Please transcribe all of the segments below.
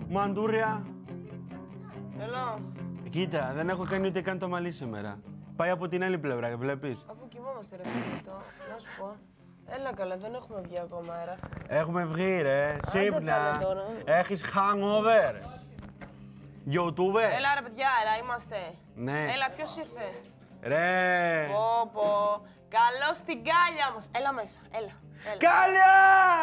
Μαντούρια. Έλα. Κοίτα, δεν έχω κάνει ούτε καν το μαλλί σήμερα. Πάει από την άλλη πλευρά, βλέπεις. Αφού κοιμόμαστε ρε φίλε, να σου πω. Έλα καλά, δεν έχουμε βγει ακόμα αέρα. Έχουμε βγει ρε, σύμπνα. καλά τώρα. Έχεις hangover. YouTuber. Έλα ρε παιδιά, αέρα είμαστε. Ναι. Έλα, ποιος ήρθε. Ρε. Πω. Καλώς στην κάλια μας. Έλα μέσα, έλα. Κάλια!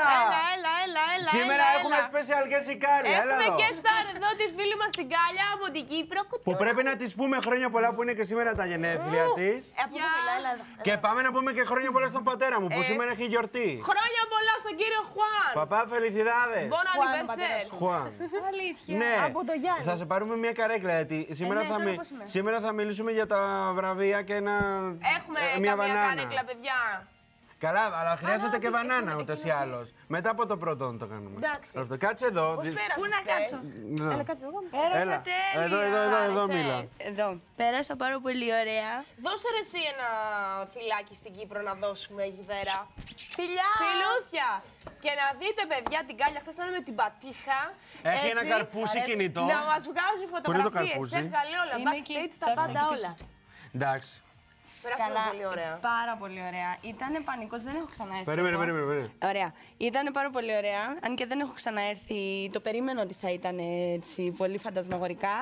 Έλα. Σήμερα έχουμε special guest η Κάλια. Έλα Έχουμε εδώ. και star εδώ τη φίλη μας την Κάλια από την Κύπρο. Που πρέπει να της πούμε χρόνια πολλά που είναι και σήμερα τα γενέθλια της. Από πού μιλά, έλα. Και πάμε να πούμε και χρόνια πολλά στον πατέρα μου που σήμερα έχει γιορτή. Χρόνια πολλά στον κύριο Χουάν. Παπά, felicidades. Bon anniversaire. Χουάν. Αλήθεια. Ναι, Από το Γιάννη. θα σε πάρουμε μια καρέκλα γιατί σήμερα, ναι, τώρα πώς είμαι. σήμερα θα μιλήσουμε για τα βραβεία και Έχουμε μια καμία μπανάνα. καρέκλα, παιδιά. Καλά, αλλά χρειάζεται και μπανάνα ούτως ή άλλως. Μετά από το πρώτο να το κάνουμε. Εντάξει. Αυτό, κάτσε εδώ. Πώς πέρασες Πού να κάτσω. Εδώ. Έλα, κάτσε εγώ. Έλα. Πέρασα τέλεια. Εδώ Άρεσε. μίλα. Εδώ. Πέρασα πάρα πολύ ωραία. Δώσε ρε εσύ ένα φυλάκι στην Κύπρο να δώσουμε εκεί πέρα. Φιλιά! Φιλούθια! Και να δείτε, παιδιά, την Κάλια χθες ήταν με την πατήχα. Έχει ένα έτσι, καρπούσι κινητό. Να μας βγάζει Πού είναι το φωτογραφίες. καρπούσι? Έβγαλε όλα. Είναι Backstage εκεί, τα το πάντα έψαχνα όλα. Εντάξει. Περάσαμε πολύ ωραία. Πάρα πολύ ωραία. Ήτανε πανικός, δεν έχω ξαναέρθει. Περίμενε. Ωραία. Ήτανε πάρα πολύ ωραία. Αν και δεν έχω ξαναέρθει, το περίμενα ότι θα ήταν έτσι πολύ φαντασμαγορικά.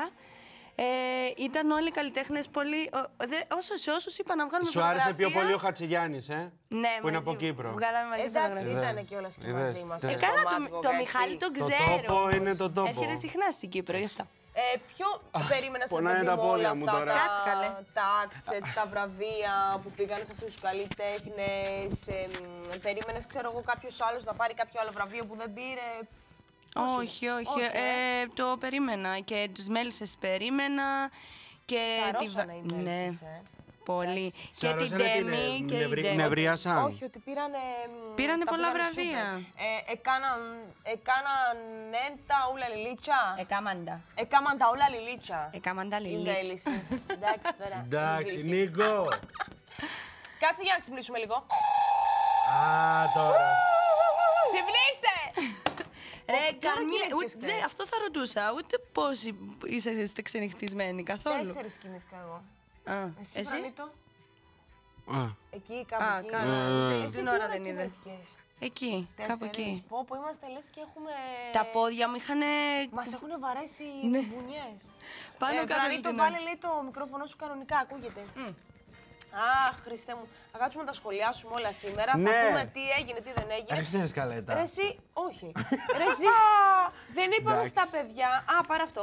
Ήταν όλοι οι καλλιτέχνες πολύ. Όσο σε όσους είπα να βγάλουμε Σου φωτογραφία. άρεσε πιο πολύ ο Χατζηγιάννης, Ναι, που είναι μαζί, από Κύπρο. Βγάλαμε μαζί Εντάξει, φωτογραφία. ήταν και όλα και Είδες. μαζί μας. Καλά, το Μιχάλη τον Το ξέρω. τόπο είναι το τόπο. Έρχεται συχνά στην Κύπρο, γι' αυτό. Ποιο περίμενες πονάνε παιδί τα μου όλα πόδια μου αυτά τώρα. Κάτσε, καλέ. τα acts, έτσι, τα βραβεία που πήγαν σε αυτούς τους καλλιτέχνες. Περίμενες, ξέρω εγώ, κάποιος άλλος να πάρει κάποιο άλλο βραβείο που δεν πήρε. Όχι. Το περίμενα και τους μέλισσες περίμενα. Και Σαρώσανε οι μέλισσες, Πολύ. Και την Σαρώσανε Τέμι και η Ντέμι. νευρίασαν. Όχι, ότι πήρανε. Πήρανε τα πολλά πήγανε βραβεία. σούπερ. Έκαναν τα ούλα λιλίτσα. Εκάμαντα. Έκαναν τα ούλα λιλίτσα. Εκάμαντα Οι λιλίτσα. μέλισσες. Εντάξει τώρα. Εντάξει, Νίκο. Κάτσε για να ξυπνήσουμε λίγο. Α, τώρα. Ξυπνήστε! Ρε, τι ώρα καμία. κοιμήθηκες ούτε- χθες? Αυτό θα ρωτούσα. Ούτε πόσοι είσαστε ξενυχτισμένοι καθόλου. 4 κοιμήθηκα εγώ. Α, Εσύ, εσύ. Φρανίτο, Α, εκεί κάπου Α, εκεί. καλά. Εσύ Την τι ώρα δεν είδε. κοιμήθηκες? Εκεί, κάπου 4. εκεί. Πω, είμαστε λες και έχουμε. Τα πόδια μου είχαν. Μας έχουν βαρέσει οι μπουνιές. Πάνω κάτω Φρανίτο, την βάλε λέει το μικρόφωνο σου κανονικά, ακούγεται. Αχ, Χριστέ μου. Θα κάτσουμε να τα σχολιάσουμε όλα σήμερα. Ναι. Θα πούμε τι έγινε, τι δεν έγινε. έχεις την σκαλέτα. Ρε εσύ, όχι. Ρε εσύ, δεν είπαμε Εντάξει. στα παιδιά. Α, πάρε αυτό.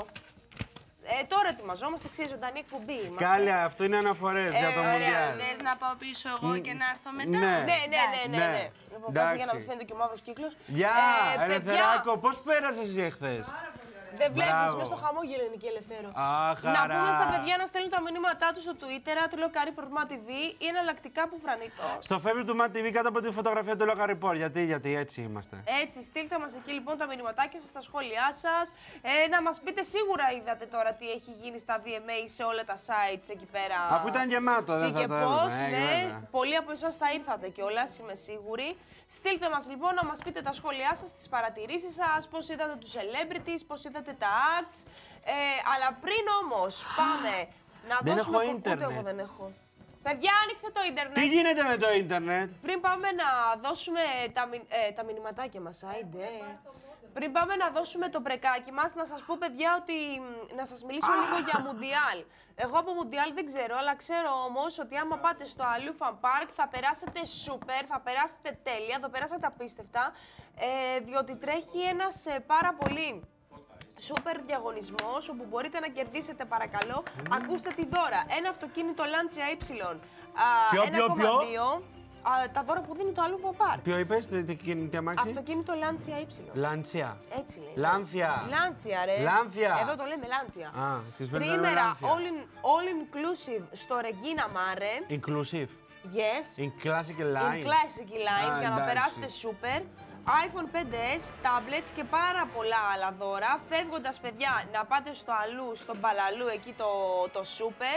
Τώρα ετοιμαζόμαστε, ξέρεις, ζωντανή εκπομπή είμαστε. Κάλια, αυτό είναι αναφορές για το Ωραία, Μουντιάλ. θες να πάω πίσω εγώ και να έρθω μετά. Ναι. Ναι. Λοιπόν, κάτσε για να μην Εντάξει. φαίνεται και ο μαύρος κύκλος. Γεια, παιδιά, Ελευθεράκο, πώς πέρασες εσύ εχθές? δεν βλέπεις, Μπράβο. μες στο χαμόγελο είναι και ελευθερό. Αχ, Να χαρά. πούμε στα παιδιά να στέλνουν τα μηνύματά τους στο Twitter, @LoCarry TV ή εναλλακτικά που Φρανίτο. Στο favorite του Mat TV κάτω από τη φωτογραφία του Local Report. Γιατί έτσι είμαστε. Έτσι, στείλτε μας εκεί λοιπόν τα μηνυματάκια σας, τα σχόλιά σας. Να μας πείτε, σίγουρα είδατε τώρα τι έχει γίνει στα VMA σε όλα τα sites εκεί πέρα. Αφού ήταν γεμάτο, δεν Τι θα και το πώς, έδωνα. ναι. βέβαια. Πολλοί από εσάς θα ήρθατε κιόλας, είμαι σίγουρη. Στείλτε μας λοιπόν να μας πείτε τα σχόλιά σας, τις παρατηρήσεις σας, πώς είδατε τους celebrities, πώς είδατε τα acts. Αλλά πριν όμως πάμε να Δεν δώσουμε έχω το ίντερνετ. ούτε εγώ δεν έχω. Παιδιά, άνοιξτε το ίντερνετ. Τι γίνεται με το ίντερνετ? Πριν πάμε να δώσουμε τα μηνυματάκια μας, άιντε. Πριν πάμε να δώσουμε το μπρεκάκι μας, να σας πω, παιδιά, ότι να σας μιλήσω λίγο για Μουντιάλ. Εγώ από Μουντιάλ δεν ξέρω, αλλά ξέρω όμως ότι άμα πάτε στο Αλλού Φαν Πάρκ θα περάσετε σούπερ, θα περάσετε τέλεια, θα περάσετε απίστευτα, διότι τρέχει ένας πάρα πολύ σούπερ διαγωνισμός όπου μπορείτε να κερδίσετε, παρακαλώ, ακούστε τη δώρα. Ένα αυτοκίνητο Lancia Y, Ποιο? 1,2. Τα δώρα που δίνει το Αλλού Φαν Πάρκ. Ποιο είπες, τι αμάξι? Αυτοκίνητο Lancia Y. Λάντσια. Έτσι λέει. Λάνθια. Λάντσια, ρε. Λάνθια. Εδώ το λέμε Λάντσια. Α, στις Βενέρες Τρίμερα, Λάνθια. all inclusive στο Regina Mare. Inclusive. Yes. In classic lines. In classic lines, Α, για να εντάξει. περάσετε super. iPhone 5S, tablets και πάρα πολλά άλλα δώρα. Φεύγοντας, παιδιά, να πάτε στο Αλλού, στον Παλαλού, εκεί το super.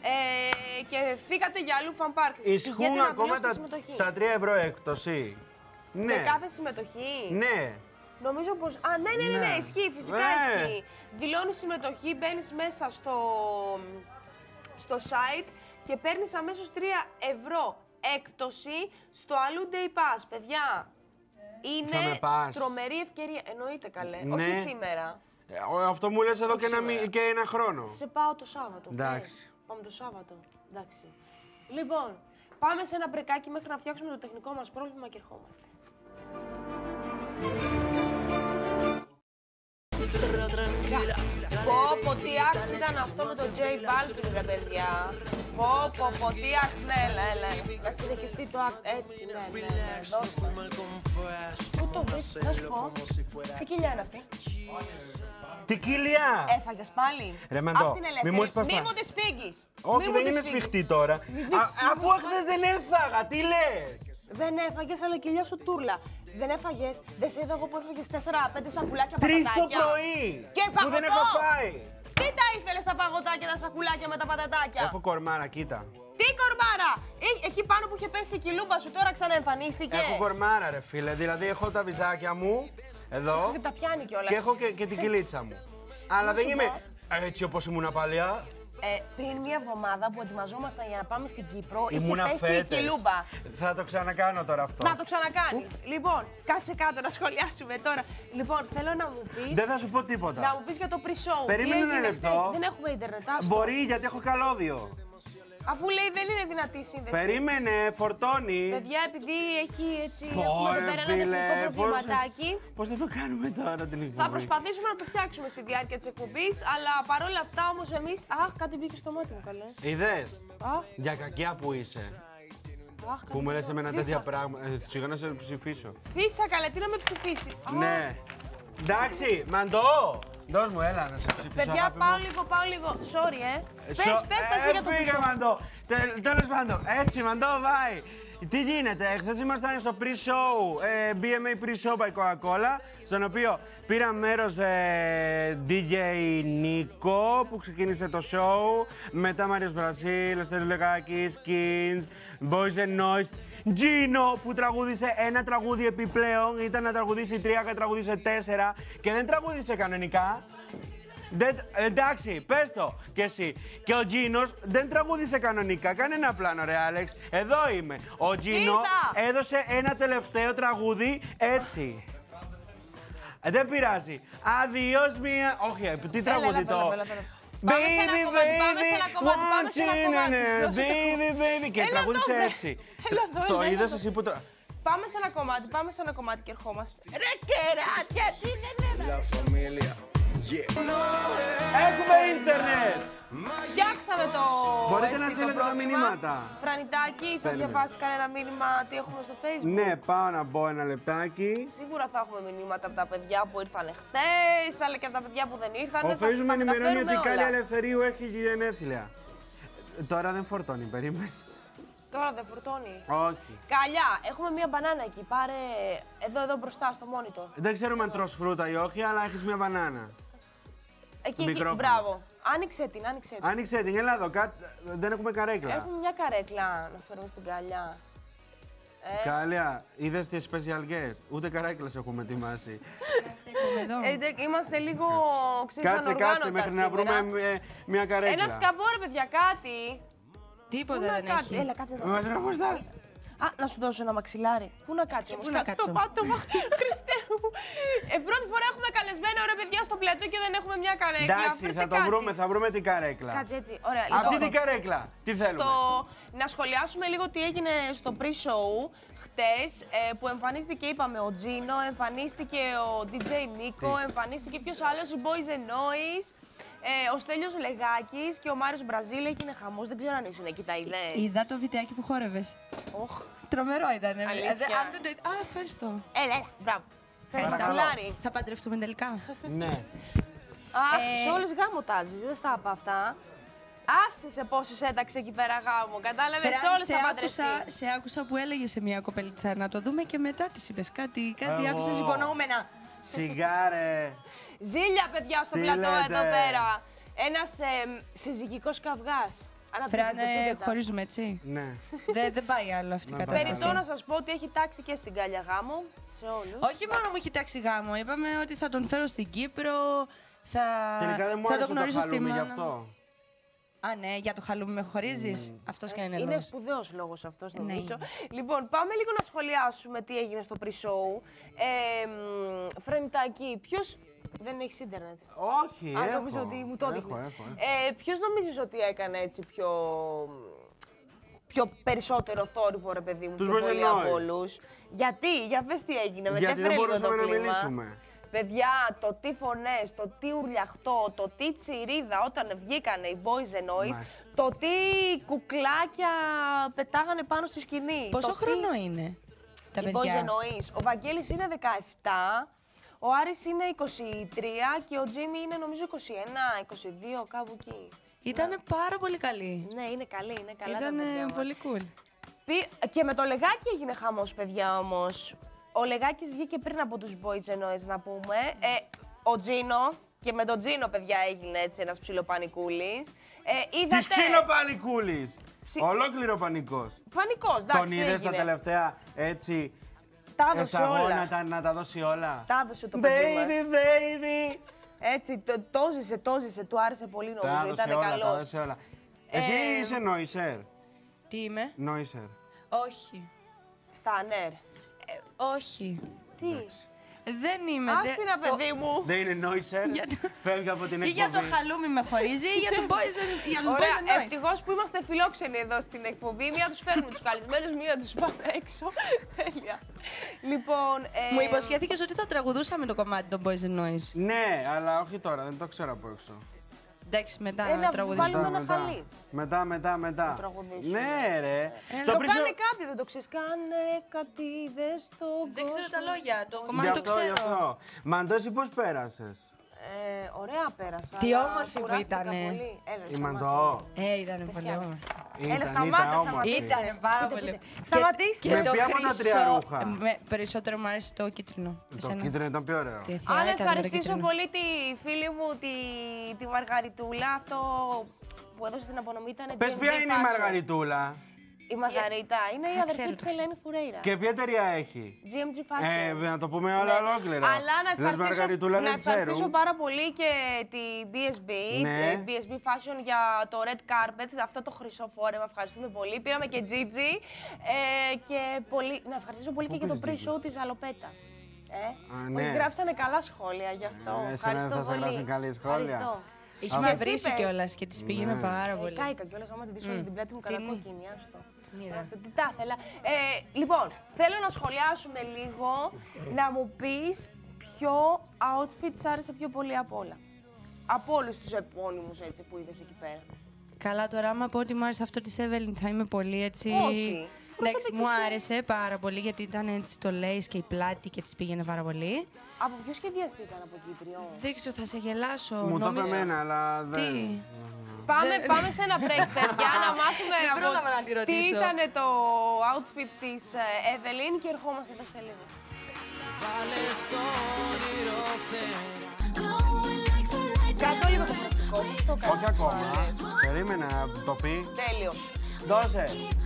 Και φύγατε για Αλλού Φαν Πάρκ. Ισχύουν ακόμα τα 3 ευρώ έκπτωση. Με Ναι. κάθε συμμετοχή. Ναι. Νομίζω πως... Α, ναι, ισχύει, φυσικά ισχύει. Δηλώνεις συμμετοχή, μπαίνεις μέσα στο site και παίρνεις αμέσως 3 ευρώ έκπτωση στο Αλλού Day Pass. Παιδιά, είναι τρομερή ευκαιρία. Εννοείται καλέ, όχι σήμερα. Αυτό μου λες εδώ και ένα χρόνο. Σε πάω το Σάββατο. Εντάξει. Πάμε το Σάββατο. Εντάξει. Λοιπόν, πάμε σε ένα μπρεκάκι μέχρι να φτιάξουμε το τεχνικό μας πρόβλημα και ερχόμαστε. Πω, τι άκτη ήταν αυτό με τον J Balvin, ρε παιδιά. Πω, τι άκτη, ναι, έλα. Να συνεχιστεί το άκτη, έτσι, ναι, δώστε. Πού το βρεις, να σου πω. Τι κοιλιά είναι αυτή. Τι κοιλιά! Έφαγες πάλι. Ρε Μαντώ, μη μου εσπαστά. Μη μου τη σφίγγεις. Όχι, δεν είναι σφιχτή τώρα. Αφού χθες δεν έφαγα, τι λες. Δεν έφαγες, αλλά η κοιλιά σου τούρλα. Δεν έφαγες, δεν σε είδα εγώ που έφαγες 4-5 σακουλάκια 3 πατατάκια. 3 το πρωί! Και που δεν έχω φάει! Τι τα ήθελες τα παγωτάκια, τα σακουλάκια με τα πατατάκια. Έχω κορμάρα, κοίτα. Τι κορμάρα! Εκεί πάνω που είχε πέσει η κιλούπα σου τώρα ξαναεμφανίστηκε. Έχω κορμάρα, ρε φίλε. Δηλαδή έχω τα βυζάκια μου εδώ. Και τα πιάνει κιόλας. Και έχω και την κυλίτσα μου. Αλλά δεν είμαι έτσι όπως ήμουν παλιά. Πριν μία εβδομάδα που ετοιμαζόμασταν για να πάμε στην Κύπρο, ήμουνα είχε πέσει η κιλούμπα. Θα το ξανακάνω τώρα αυτό. Να το ξανακάνει. Λοιπόν, κάτσε κάτω να σχολιάσουμε τώρα. Λοιπόν, θέλω να μου πεις. Δεν θα σου πω τίποτα. Να μου πεις για το pre-show. Περίμενε ένα λεπτό. Δεν έχουμε ίντερνετ. Μπορεί, γιατί έχω καλώδιο. Αφού λέει δεν είναι δυνατή η σύνδεση. Περίμενε, φορτώνει. Παιδιά, επειδή έχει έτσι. Έχουμε εδώ πέρα ένα τεχνικό προβληματάκι. Πώς θα το κάνουμε τώρα την εκπομπή. Θα προσπαθήσουμε να το φτιάξουμε στη διάρκεια της εκπομπής, αλλά παρόλα αυτά όμως εμείς. Αχ, κάτι μπήκε στο μάτι μου, καλέ. Είδες. Για κακιά που είσαι. Που μου λες εμένα τέτοια πράγματα. Σιγά να σε ψηφίσω. Φύσα, καλέ, τι να με ψηφίσει. Ναι. Εντάξει, Μαντώ. Δώσ' μου, έλα να σε ψηφίσω. Παιδιά, πάω λίγο. Sorry, Πες τα εσύ για το πήγα, Μαντώ. Τέλος πάντων, έτσι, Μαντώ, βάει. Τι γίνεται, χθες ήμασταν στο pre-show, BMA pre-show by Coca-Cola, στον οποίο πήρα μέρος DJ Νίκο που ξεκίνησε το show, μετά Μάριος Μπρασίλ, Στέλιος Λεγάκης, Kings, Boys and Noise, Gino που τραγούδισε ένα τραγούδι επιπλέον, ήταν να τραγουδήσει 3 και τραγούδισε 4 και δεν τραγούδισε κανονικά. Εντάξει, πες το κι εσύ. Και ο Τζίνος δεν τραγούδισε κανονικά. Κάνε ένα πλάνο, ρε Άλεξ. Εδώ είμαι. Ο Τζίνο έδωσε ένα τελευταίο τραγούδι έτσι. Δεν πειράζει. Αδειός μία. Όχι, τι τραγούδι το. Baby, baby, και τραγούδισε έτσι. Το είδες εσύ που το. Πάμε σε ένα κομμάτι και ερχόμαστε. Ρε κεράτια, τι δεν είναι. Έχουμε ίντερνετ! Φτιάξαμε το. Μπορείτε να στείλετε τα μηνύματα. Φρανιτάκι, θα διαβάσει κανένα μήνυμα τι έχουμε στο Facebook. Ναι, πάω να μπω ένα λεπτάκι. Σίγουρα θα έχουμε μηνύματα από τα παιδιά που ήρθαν χτες, αλλά και από τα παιδιά που δεν ήρθαν. Ο Facebook με ενημερώνει ότι η Κάλλη Ελευθερίου έχει γενέθλια. Τώρα δεν φορτώνει, περίμενε. Τώρα δεν φορτώνει. Όχι. Καλιά, έχουμε μία μπανάνα εκεί. Πάρε εδώ μπροστά στο monitor. Δεν ξέρουμε αν τρως φρούτα ή όχι, αλλά έχεις μία μπανάνα. Εκεί, μπράβο. Άνοιξε την, έλα εδώ, δεν έχουμε καρέκλα. Έχουμε μια καρέκλα να φέρουμε στην Κάλια. Κάλια, είδες τι special guest, ούτε καρέκλες έχουμε ετοιμάσει. Είμαστε λίγο Κάτσε μέχρι να βρούμε μια καρέκλα. Ένα σκαμπό ρε παιδιά, κάτι. Τίποτα δεν έχει. Έλα, κάτσε εδώ. Να σου δώσω ένα μαξιλάρι. Πού να κάτσω όμως, κάτσε στο πάτωμα. Χριστέ μου. Πρώτη φορά έχουμε καλεσμένο ρε παιδιά στο πλατό και δεν έχουμε μια καρέκλα. Εντάξει, θα βρούμε την καρέκλα. Κάτσε έτσι, ωραία. Αυτή την καρέκλα, τι θέλουμε. Να σχολιάσουμε λίγο τι έγινε στο pre-show χτες, που εμφανίστηκε, είπαμε, ο Τζίνο, εμφανίστηκε ο DJ Νίκο, εμφανίστηκε ποιος άλλος, οι Boys and Noise. Ο Στέλιος Λεγάκης και ο Μάριος Μπραζίλ έγινε χαμός. Δεν ξέρω αν ήσουν εκεί, τα ιδέες. Είδα το βιντεάκι που χόρευες. Τρομερό ήταν. Ευχαριστώ. Έλα, μπράβο. Ευχαριστώ. Θα παντρευτούμε τελικά. Ναι. Σε όλους γάμο τάζεις, δεν στα είπα αυτά. Άσε σε πόσους έταξε εκεί πέρα γάμο, κατάλαβες, σε όλες θα παντρευτεί. Σε άκουσα που έλεγε σε μια κοπελίτσα να το δούμε και μετά της είπες κάτι άφησες υπονοούμενα. Σιγάρε. Ζήλια, παιδιά, στο πλατό εδώ πέρα. Ένας συζυγικός καυγάς. Φράνε, χωρίζουμε έτσι. Ναι. Δεν πάει άλλο αυτή η κατάσταση. Περιττό να σας πω ότι έχει τάξει και στην Κάλια γάμο, σε όλους. Όχι μόνο μου έχει τάξει γάμο, είπαμε ότι θα τον φέρω στην Κύπρο, Τελικά δεν μου θα άρεσε το γνωρίσω το στη χαλούμι γι' μάνα. αυτό. Α, ναι, για το χαλούμι με χωρίζεις. Αυτός και είναι Είναι λόγος. σπουδαίος λόγος αυτός, Ναι, νομίζω. είναι. Λοιπόν, πάμε λίγο να σχολιάσουμε τι έγινε στο pre-show. Φρενιτάκη, ποιος... Δεν έχεις ίντερνετ. Όχι, Α, έχω. νομίζω ότι μου το Έχω, δείχνεις. έχω. Ποιος νομίζεις ότι έκανε έτσι πιο περισσότερο θόρυβο, ρε παιδί μου, Τους πιο πολύ Boys από Noise. όλους? Γιατί, για πες τι έγινε, Γιατί μετέφερε δεν λίγο μπορούσαμε το να κλίμα. μιλήσουμε. Παιδιά, το τι φωνές, το τι ουρλιαχτό, το τι τσιρίδα όταν βγήκανε οι Boys and Noise, Μάλιστα. το τι κουκλάκια πετάγανε πάνω στη σκηνή. Πόσο το τι- χρόνο είναι τα οι παιδιά? Boys and Noise. Ο Βαγγέλης είναι 17, ο Άρης είναι 23 και ο Τζίμι είναι νομίζω 21, 22, κάπου εκεί. Ήτανε πάρα πολύ καλή. Ναι, είναι καλή, είναι καλά τα Ήτανε παιδιά μας. πολύ cool. Και με το Λεγάκι έγινε χαμός, παιδιά, όμως. Ο Λεγάκης βγήκε πριν από τους Boys and Noise, να πούμε. Ο Τζίνο, και με τον Τζίνο, παιδιά, έγινε έτσι ένας ψιλοπανικούλης. Της ξύνο-πανικούλης. Ψι- Ολόκληρο πανικός. Πανικός, εντάξει, Τον είδες τα έγινε. τελευταία έτσι Τα έδωσε σταγόνα όλα. να τα δώσει όλα. Τα έδωσε το παιδί μας. Baby, baby. Έτσι, το ζήσε, του άρεσε πολύ Τα νομίζω, έδωσε ήταν όλα, τα καλός. έδωσε όλα. Εσύ είσαι νόησερ. Τι είμαι? Νόησερ. Όχι. Στα ανέρ. Όχι. Τι. Δεν είμαι. Άστινα, παιδί μου. Δεν είναι νόησερ. Για το- Φεύγει από την Ή για το εκπομπή. χαλούμι με χωρίζει ή για, για τους Boys Ωραία, and Noise. ευτυχώς που είμαστε φιλόξενοι εδώ στην εκπομπή. Μία τους φέρνουμε τους καλεσμένους, μία τους πάμε έξω. Τέλεια. Λοιπόν, Μου υποσχέθηκες ότι θα τραγουδούσαμε το κομμάτι των Boys and Noise. Ναι, αλλά όχι τώρα, δεν το ξέρω από έξω. Εντάξει, μετά Έλα, να τραγουδήσουμε. βάλουμε ένα χαλί. Μετά. τραγουδήσουμε. Ναι, ρε. Το πρίσο- κάνε κάτι, δεν το ξέρεις. Κάνε κάτι, δες το Δεν ξέρω τα λόγια. Το Γι' κομμάτι το αυτό, γι' ξέρω. αυτό. Μαντώ, εσύ πώς πέρασες? Ωραία πέρασα. Τι αλλά όμορφη που κουράστηκα ήτανε. πολύ. Έλα, Η σταμάτα. Μαντώ. Ήταν πολύ κι άλλο. όμορφη. Έλα, σταμάτα, όμορφη. σταματήστε. Ήταν πάρα Πείτε, πολύ. πείτε. Σταματήστε. Και Με το ποια μονοτρία χρυσό. ρούχα? Περισσότερο μου άρεσε το κίτρινο. Το Εσένα. κίτρινο ήταν πιο ωραίο. Τι θεά Αν ήταν με το ευχαριστήσω κίτρινο. πολύ τη φίλη μου, τη Μαργαριτούλα, αυτό που έδωσε στην απονομή ήταν Πες GMG ποια είναι η Fashion. Μαργαριτούλα Η Μαργαρίτα είναι η αδερφή ξέρω, της το ξέρω. Ελένη Φουρέιρα. και ποια εταιρεία έχει. GMG Fashion. Να το πούμε όλα Ναι. ολόκληρα. Αλλά να Λες Μαργαριτούλα ευχαριστήσω, να δεν ευχαριστήσω ξέρουν. πάρα πολύ και τη BSB, Ναι. BSB Fashion για το red carpet, αυτό το χρυσό φόρεμα. Ευχαριστούμε πολύ. Πήραμε και Gigi. Και να ευχαριστήσω πολύ και για το πήρες pre-show της Ζαλοπέτα. ναι. Ότι γράψανε καλά σχόλια γι' αυτό. Εσένα Ευχαριστώ θα σε πολύ. γράψουν καλή σχόλια. Ευχαριστώ. Είχε Και με εσύ βρήσει πες. κιόλα και τη πήγαινε πάρα πολύ. Κάηκα κιόλας, άμα την δεις όλη την πλάτη μου Την κατακόκκινη, άστο. Την είδα. Άστο, τι τα ήθελα. Λοιπόν, θέλω να σχολιάσουμε λίγο, να μου πεις ποιο outfit σ' άρεσε πιο πολύ από όλα. Από όλους τους επώνυμους έτσι που είδες εκεί πέρα. Καλά, τώρα άμα πω ότι μου άρεσε αυτό τη Evelyn θα είμαι πολύ έτσι. Όχι. Εντάξει, Προσωπική μου σου. άρεσε πάρα πολύ γιατί ήταν έτσι το lace και η πλάτη και τη πήγαινε πάρα πολύ. Από ποιο σχεδιαστή ήταν από Κύπριο? Δεν ξέρω, θα σε γελάσω. Μου το είπε εμένα, αλλά δεν. Τι. Πάμε σε ένα break, παιδιά, να μάθουμε Δεν πρόλαβα να τη τι ρωτήσω. ήταν το outfit της Evelyn και ερχόμαστε εδώ σε λίγο. Κάτω λίγο το χρωστικό, πώς το Όχι κάνεις? ακόμα. Περίμενα να το πει. Τέλειο. Δώσε.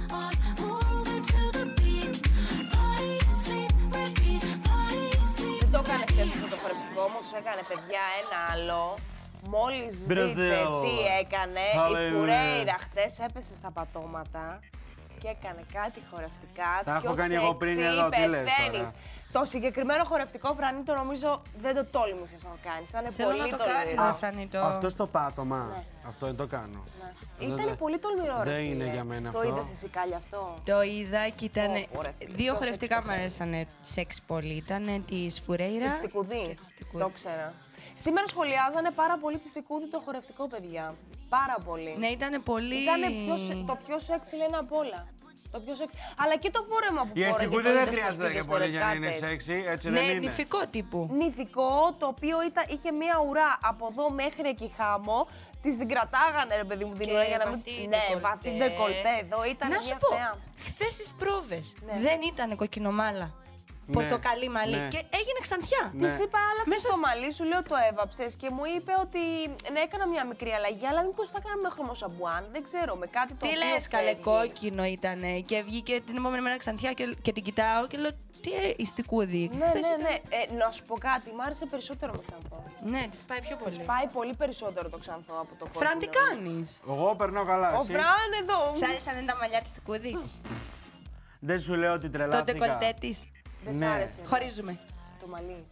Δεν το έκανε χθες αυτό το χορευτικό, όμως έκανε παιδιά ένα άλλο. Μόλις δείτε Brazil. τι έκανε, η Hallelujah. Φουρέιρα χθες έπεσε στα πατώματα και έκανε κάτι χορευτικά. Τα έχω πιο κάνει εγώ πριν sexy, εδώ, τι λες πεθαίνεις. τώρα. Το συγκεκριμένο χορευτικό Φρανί το νομίζω δεν το τόλμησες να το κάνεις. Ήταν Θέλω πολύ να το κάνεις, τολμηρό. ρε Φρανίτο. Αυτό στο πάτωμα. Αυτό δεν το κάνω. Ήταν πολύ τολμηρό, ρε Δεν είναι φίλε. για μένα Το αυτό. είδες εσύ Κάλλη αυτό? Το είδα και ήταν. Ωραία, φίλε, Δύο πιο χορευτικά sexy μου αρέσανε σεξ πολύ. Ήταν τη Φουρέιρα. Τη Στικουδή. και της Στικουδή. Το ξέρα. Σήμερα σχολιάζανε πάρα πολύ τη Στικούδη το χορευτικό, παιδιά. Πάρα πολύ. Ναι, ήταν πολύ. Ήτανε το πιο σεξι λένε απ' όλα. Το πιο σεξι. Αλλά και το φόρεμα που Η φόρεγε. αστικούδη το δεν είδες χρειάζεται πως και πήγε πολύ στο για να είναι red carpet. σεξι, έτσι Ναι, δεν είναι. νηφικό τύπου. Νηφικό, το οποίο είχε μία ουρά από εδώ μέχρι εκεί χάμω. Την κρατάγανε, ρε παιδί μου, την Και ουρά για να μην. βαθύ Ναι, ντεκολτέ. βαθύ ντεκολτέ εδώ. Ήταν Να μια σου πω, θεά. χθε στι πρόβε Ναι. δεν ήταν κοκκινομάλα. πορτοκαλί μαλλί. Ναι. Και έγινε ξανθιά. Ναι. Της είπα, άλλαξε Μέσα το μαλλί σου, λέω το έβαψες και μου είπε ότι ναι, έκανα μια μικρή αλλαγή, αλλά μήπως θα έκανα με χρωμοσαμπουάν, δεν ξέρω, με κάτι το Τι οποίο λες, καλέ, φεύγει. κόκκινο ήτανε. Και βγήκε την επόμενη μέρα ξανθιά και την κοιτάω και λέω, τι ιστικούδι. Ναι, ναι. Να σου πω κάτι, μ' άρεσε περισσότερο με ξανθό. Ναι, της πάει πιο πολύ. Πάει πολύ περισσότερο το ξανθό από το κόκκινο. Φραν, τι κάνεις? Εγώ περνάω καλά. Ο Εσύ. Φραν εδώ. Σ' άρεσαν τα μαλλιά της τικούδι? Δεν σου λέω ότι Το τρελάθηκα. ντεκολτέ της? Δεν σ' Ναι. άρεσε Χωρίζουμε. το μαλλί.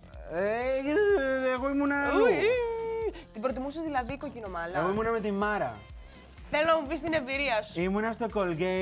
Εγώ ήμουν αλλού. Την προτιμούσες δηλαδή κοκκινομάλα. Εγώ ήμουν με τη Μάρα. Θέλω να μου πεις την εμπειρία σου. Ήμουνα στο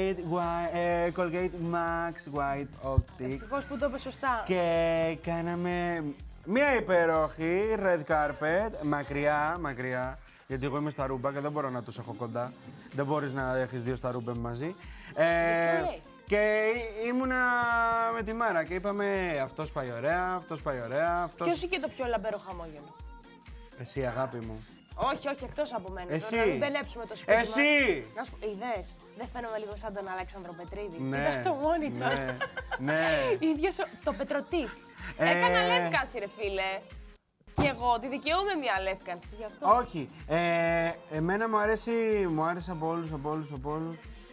Colgate Max White Optic Ευτυχώς που το είπες σωστά. και κάναμε μια υπέροχη red carpet, μακριά, γιατί εγώ είμαι στα ρούμπα και δεν μπορώ να τους έχω κοντά. Δεν μπορείς να έχεις δύο στα ρούμπα μαζί. λέει. Και ήμουνα με τη Μάρα και είπαμε αυτός πάει ωραία, αυτός πάει ωραία, αυτός... Ποιος είχε το πιο λαμπέρο χαμόγελο? Εσύ αγάπη μου. Όχι, εκτός από μένα. Εσύ. Τώρα να μην μπενέψουμε το σπίτι μας. Εσύ! Να σου πω, είδες, δεν φαίνομαι λίγο σαν τον Αλέξανδρο Πετρίδη. Ναι, Κοίτα στο monitor. ναι. Ίδιος το πετροτύπ. Έκανα λεύκανση ρε φίλε. Και εγώ τη δικαιούμαι μια λεύκανση γι' αυτό. Όχι. Εμένα μου άρεσε από όλους.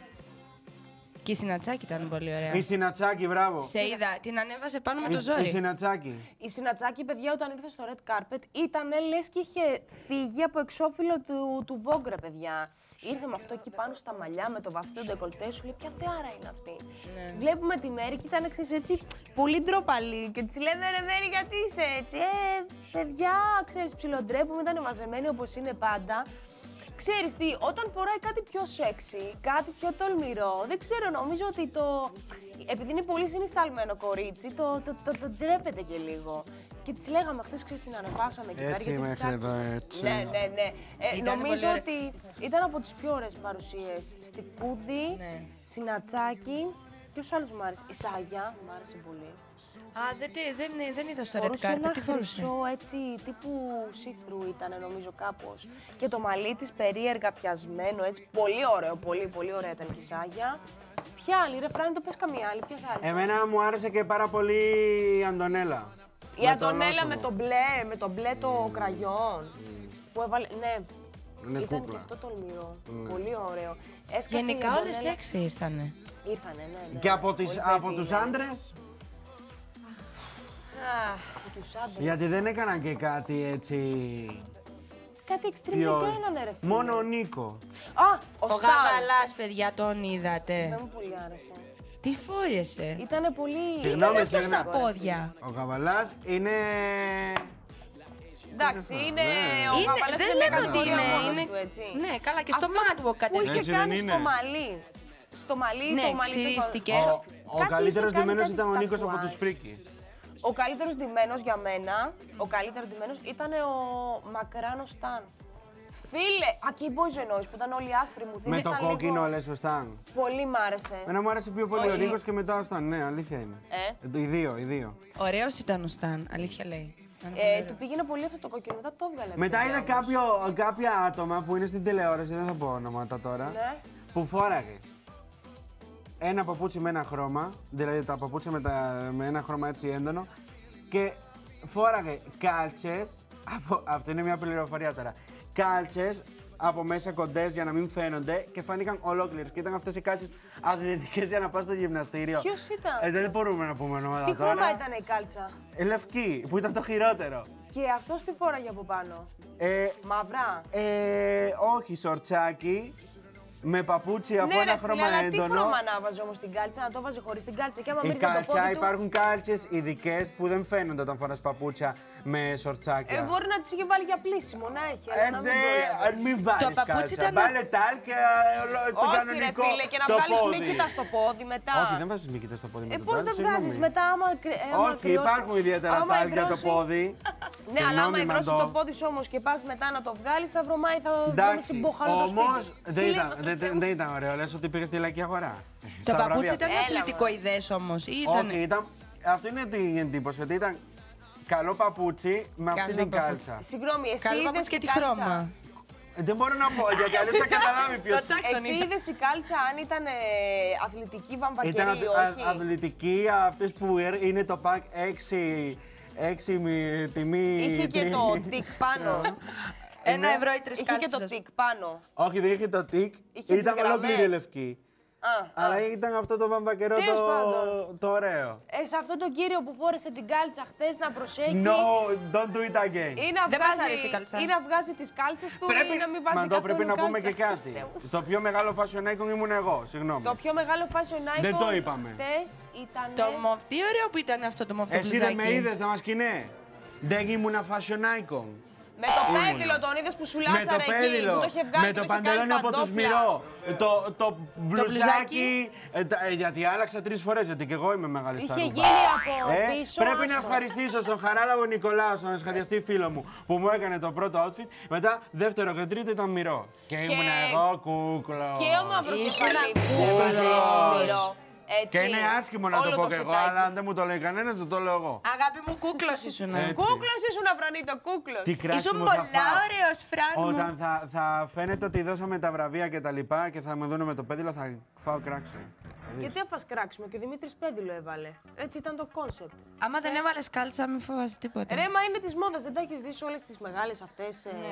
Και η Συνατσάκη ήταν πολύ ωραία. Η Συνατσάκη, μπράβο. Σε είδα, την ανέβασε πάνω με το Η ζόρι. Συνατσάκη. Η Συνατσάκη, παιδιά, όταν ήρθε στο red carpet, ήταν λες και είχε φύγει από εξώφυλλο του Vogue, ρε παιδιά. Ήρθε με αυτό εκεί πάνω στα μαλλιά, με το βαφτί του ντεκολτέ σου, λέει ποια θεάρα είναι αυτή. Ναι. Βλέπουμε τη Μέρη και ήταν ξέρεις, έτσι πολύ ντροπαλή. Και τη λέμε ρε Μέρη, γιατί είσαι έτσι. Παιδιά, ξέρεις, ψιλοντρέπουμε, ήταν μαζεμένοι όπως είναι πάντα. Ξέρεις τι, όταν φοράει κάτι πιο σεξι, κάτι πιο τολμηρό, δεν ξέρω, νομίζω ότι επειδή είναι πολύ συνισταλμένο κορίτσι, το ντρέπεται και λίγο. Και της λέγαμε χθες, ξέρεις, την ανεβάσαμε εκεί πέρα. Έτσι γιατί της μέχρι εδώ, άξιζε. έτσι. Ναι. Ήταν Νομίζω πολύ ότι ήταν από τις πιο ωραίες παρουσίες. Στικούδη, Ναι. Συνατσάκη, ποιος άλλος μου άρεσε, η Σάγια, μου άρεσε πολύ. Α, δεν είδα στο red Φορούσε carpet, ένα τι φορούσε? χρυσό έτσι τύπου see-through ήταν νομίζω κάπως. Και το μαλλί της περίεργα πιασμένο έτσι. Πολύ ωραίο, πολύ ωραία ήταν και η Σάγια. Ποια άλλη, ρε Φράνη, το πες καμία άλλη, ποιος άρεσε? Εμένα μου άρεσε και πάρα πολύ η Αντωνέλα. Η Αντωνέλα με το μπλε το κραγιόν. Που έβαλε, ναι. Είναι Ήταν κούκλα. και αυτό τολμηρό. Πολύ ωραίο. Έσκασε η Γενικά Αντωνέλα. όλες έξι ήρθανε. Ήρθανε, ναι. Και Πολύ από παιδί, τους ναι. άντρες, Από τους άντρες. γιατί δεν έκαναν και κάτι έτσι... Κάτι extreme δεν πιο- κάνανε ρε φίλε. Μόνο ο Νίκο. Α, ο Ο Σταν. Γαβαλάς, παιδιά, τον Δεν είδατε? μου πολύ άρεσε. Τι φόρεσε? Ήτανε πολύ... Συγγνώμη, Αυτό στα συγγνώμη. πόδια. Ο Γαβαλάς είναι... Εντάξει, είναι Ναι. ο Γαβαλάς Δεν είναι λέμε μια ότι κατηγορία μόνος είναι. του, έτσι. Ναι, καλά, και στο Αυτό Madwalk που κατεβήκε. είχε Έτσι δεν κάνει είναι? στο μαλλί. Στο μαλλί, Ναι, το μαλλί του ξυρίστηκε. Ο καλύτερος είχε κάνει ντυμένος κάτι ήταν ο Νίκος από τατουάζ. τους Φρίκι. Ο καλύτερος ντυμένος για μένα, ο καλύτερος ντυμένος ήταν ο Μακράνο Σταν. Φίλε, Aki Boys εννοείς, που ήταν όλοι άσπροι, μου Με θύμισαν το λίγο. κόκκινο λες ο Σταν. Πολύ μ' άρεσε. Εμένα μου άρεσε πιο πολύ ο Όχι. Νίκος και μετά ο Σταν. Ναι, αλήθεια είναι. Οι δύο. Ωραίος ήταν ο Σταν, αλήθεια λέει. Του πήγαινε πολύ αυτό το κόκκινο, μετά το έβγαλε. Μετά παιδιά, είδα όμως. κάποια άτομα που είναι στην τηλεόραση, δεν θα πω ονόματα τώρα, Ναι. που φόραγε ένα παπούτσι με ένα χρώμα, δηλαδή τα παπούτσια με ένα χρώμα έτσι έντονο και φόραγε κάλτσες, αυτό είναι μια πληροφορία τώρα, κάλτσες από μέσα κοντές για να μην φαίνονται και φάνηκαν ολόκληρες και ήταν αυτές οι κάλτσες αδυνατικές για να πας στο γυμναστήριο. Ποιος ήταν? Δεν μπορούμε να πούμε ονόματα Τι τώρα. χρώμα ήταν η κάλτσα? Λευκή, που ήταν το χειρότερο. Και αυτός τι φόραγε από πάνω? Ε, Μαύρα. όχι, σορτσάκι, με παπούτσι από Ναι, ένα ρε φίλε, χρώμα αλλά τι έντονο. χρώμα να βάζει όμως την κάλτσα, να το βάζει χωρίς την κάλτσα και άμα Η μύριζε το κάλτσα, πόδι του. υπάρχουν κάλτσες ειδικές που δεν φαίνονται όταν φοράς παπούτσια με σορτσάκια. Μπορεί να τις είχε βάλει για πλύσιμο, να έχει, αλλά να μην πρόλαβε. Αν μην βάλεις παπούτσι κάλτσα, ήταν- βάλε τάλ και το Όχι ρε κανονικό φίλε, και να το βγάλεις πόδι. μύκητα στο πόδι μετά. Όχι, δεν βάζεις μύκητα στο πόδι με το Πώς τάλ, δεν συγγνώμη. βγάζεις μετά άμα Όχι, κρυώσει. υπάρχουν ιδιαίτερα Άμα τάλ για το υδρώσει- πόδι. Ναι, αλλά άμα Συγγνώμη, εγκρώσει Μαντώ. το πόδι σου όμως και πας μετά να το βγάλεις, θα βρωμάει, θα βγάλεις Εντάξει, την μποχαρό το όμως σπίτι. δεν Τι ήταν, λέμε, δεν ήταν ωραίο. Λες ότι πήγες στη λαϊκή αγορά. Το Στα παπούτσι βράδια. ήταν Έλα, αθλητικοειδές όμως. Ή ήταν... Όχι, αυτό είναι την εντύπωση, ότι ήταν καλό παπούτσι με αυτή Καλό την παπούτσι. κάλτσα. Συγγνώμη, εσύ Καλό είδες παπούτσι και η τι κάλτσα. χρώμα. Δεν μπορώ να πω, γιατί αλλιώς θα καταλάβει ποιος. Εσύ είδες η κάλτσα αν ήταν αθλητική βαμβακερή Ήταν ή όχι. αθλητική, αυτές που είναι το pack 6 τιμή. Είχε και το τικ πάνω. 1 ευρώ ή 3 Είχε κάλτσες. και το τικ πάνω. Όχι, δεν είχε το τικ, Είχε ήταν τις ολόκληρη γραμμές. λευκή. Α, Αλλά ήταν αυτό το βαμβακερό Τέλος πάντων. το ωραίο. σε αυτόν τον κύριο που φόρεσε την κάλτσα χτες να προσέχει. No, don't do it again. Ή να Δεν μας βγάζει, αρέσει η κάλτσα. ή να βγάζει τις κάλτσες του ή να μην βάζει Μαντώ, πρέπει να καθόλου πούμε και κάλτσα. κάτι. Το πιο μεγάλο fashion icon ήμουν εγώ, συγγνώμη. Το πιο μεγάλο fashion icon Δεν το είπαμε. χτες ήταν... Το μοφ, τι ωραίο που ήταν αυτό το μοφτό Εσύ δεν με μπλουζάκι. είδες να μας σκηνέ. Δεν ήμουν fashion icon. Με το πέδιλο τον είδες που σου λάτσαρε εκεί, που το είχε βγάλει, με το που είχε παντελόνι κάνει από τους παντόφλα. Μυρό, το μπλουζάκι, μπλουζάκι. Γιατί άλλαξα 3 φορές, γιατί και εγώ είμαι μεγάλη στα Είχε ρούχα. γίνει από πίσω. Πρέπει να άστο. ευχαριστήσω στον Χαράλαμπο Νικολάου, στον σχεδιαστή φίλο μου, που μου έκανε το πρώτο outfit. Μετά, δεύτερο και τρίτο ήταν Μυρό. Και ήμουν εγώ κούκλο. Και ο Μαυροκεφαλίδης Ήσουν έβαλε κούκλος. Μυρό. Έτσι, Και είναι άσχημο να όλο το πω και εγώ, σετάκι. αλλά αν δεν μου το λέει κανένας, δεν το λέω εγώ. Αγάπη μου, κούκλος ήσουν. Έτσι. Κούκλος ήσουν Αφρανίτο, κούκλος. Τι Ήσουν κράσιμο θα πολλά φάω. ωραίος, Φράν μου. Όταν θα φαίνεται ότι δώσαμε τα βραβεία και τα λοιπά και θα με δούνε με το πέδιλο, θα φάω κράξιμο. Και τι αφάς κράξιμο, και ο Δημήτρης Πέδιλο έβαλε. Έτσι ήταν το κόνσεπτ. Άμα δεν έβαλες κάλτσα, μην φοβάσαι τίποτα. Ρε, μα είναι της μόδας, δεν τα έχεις δει σε όλες τις μεγάλες αυτές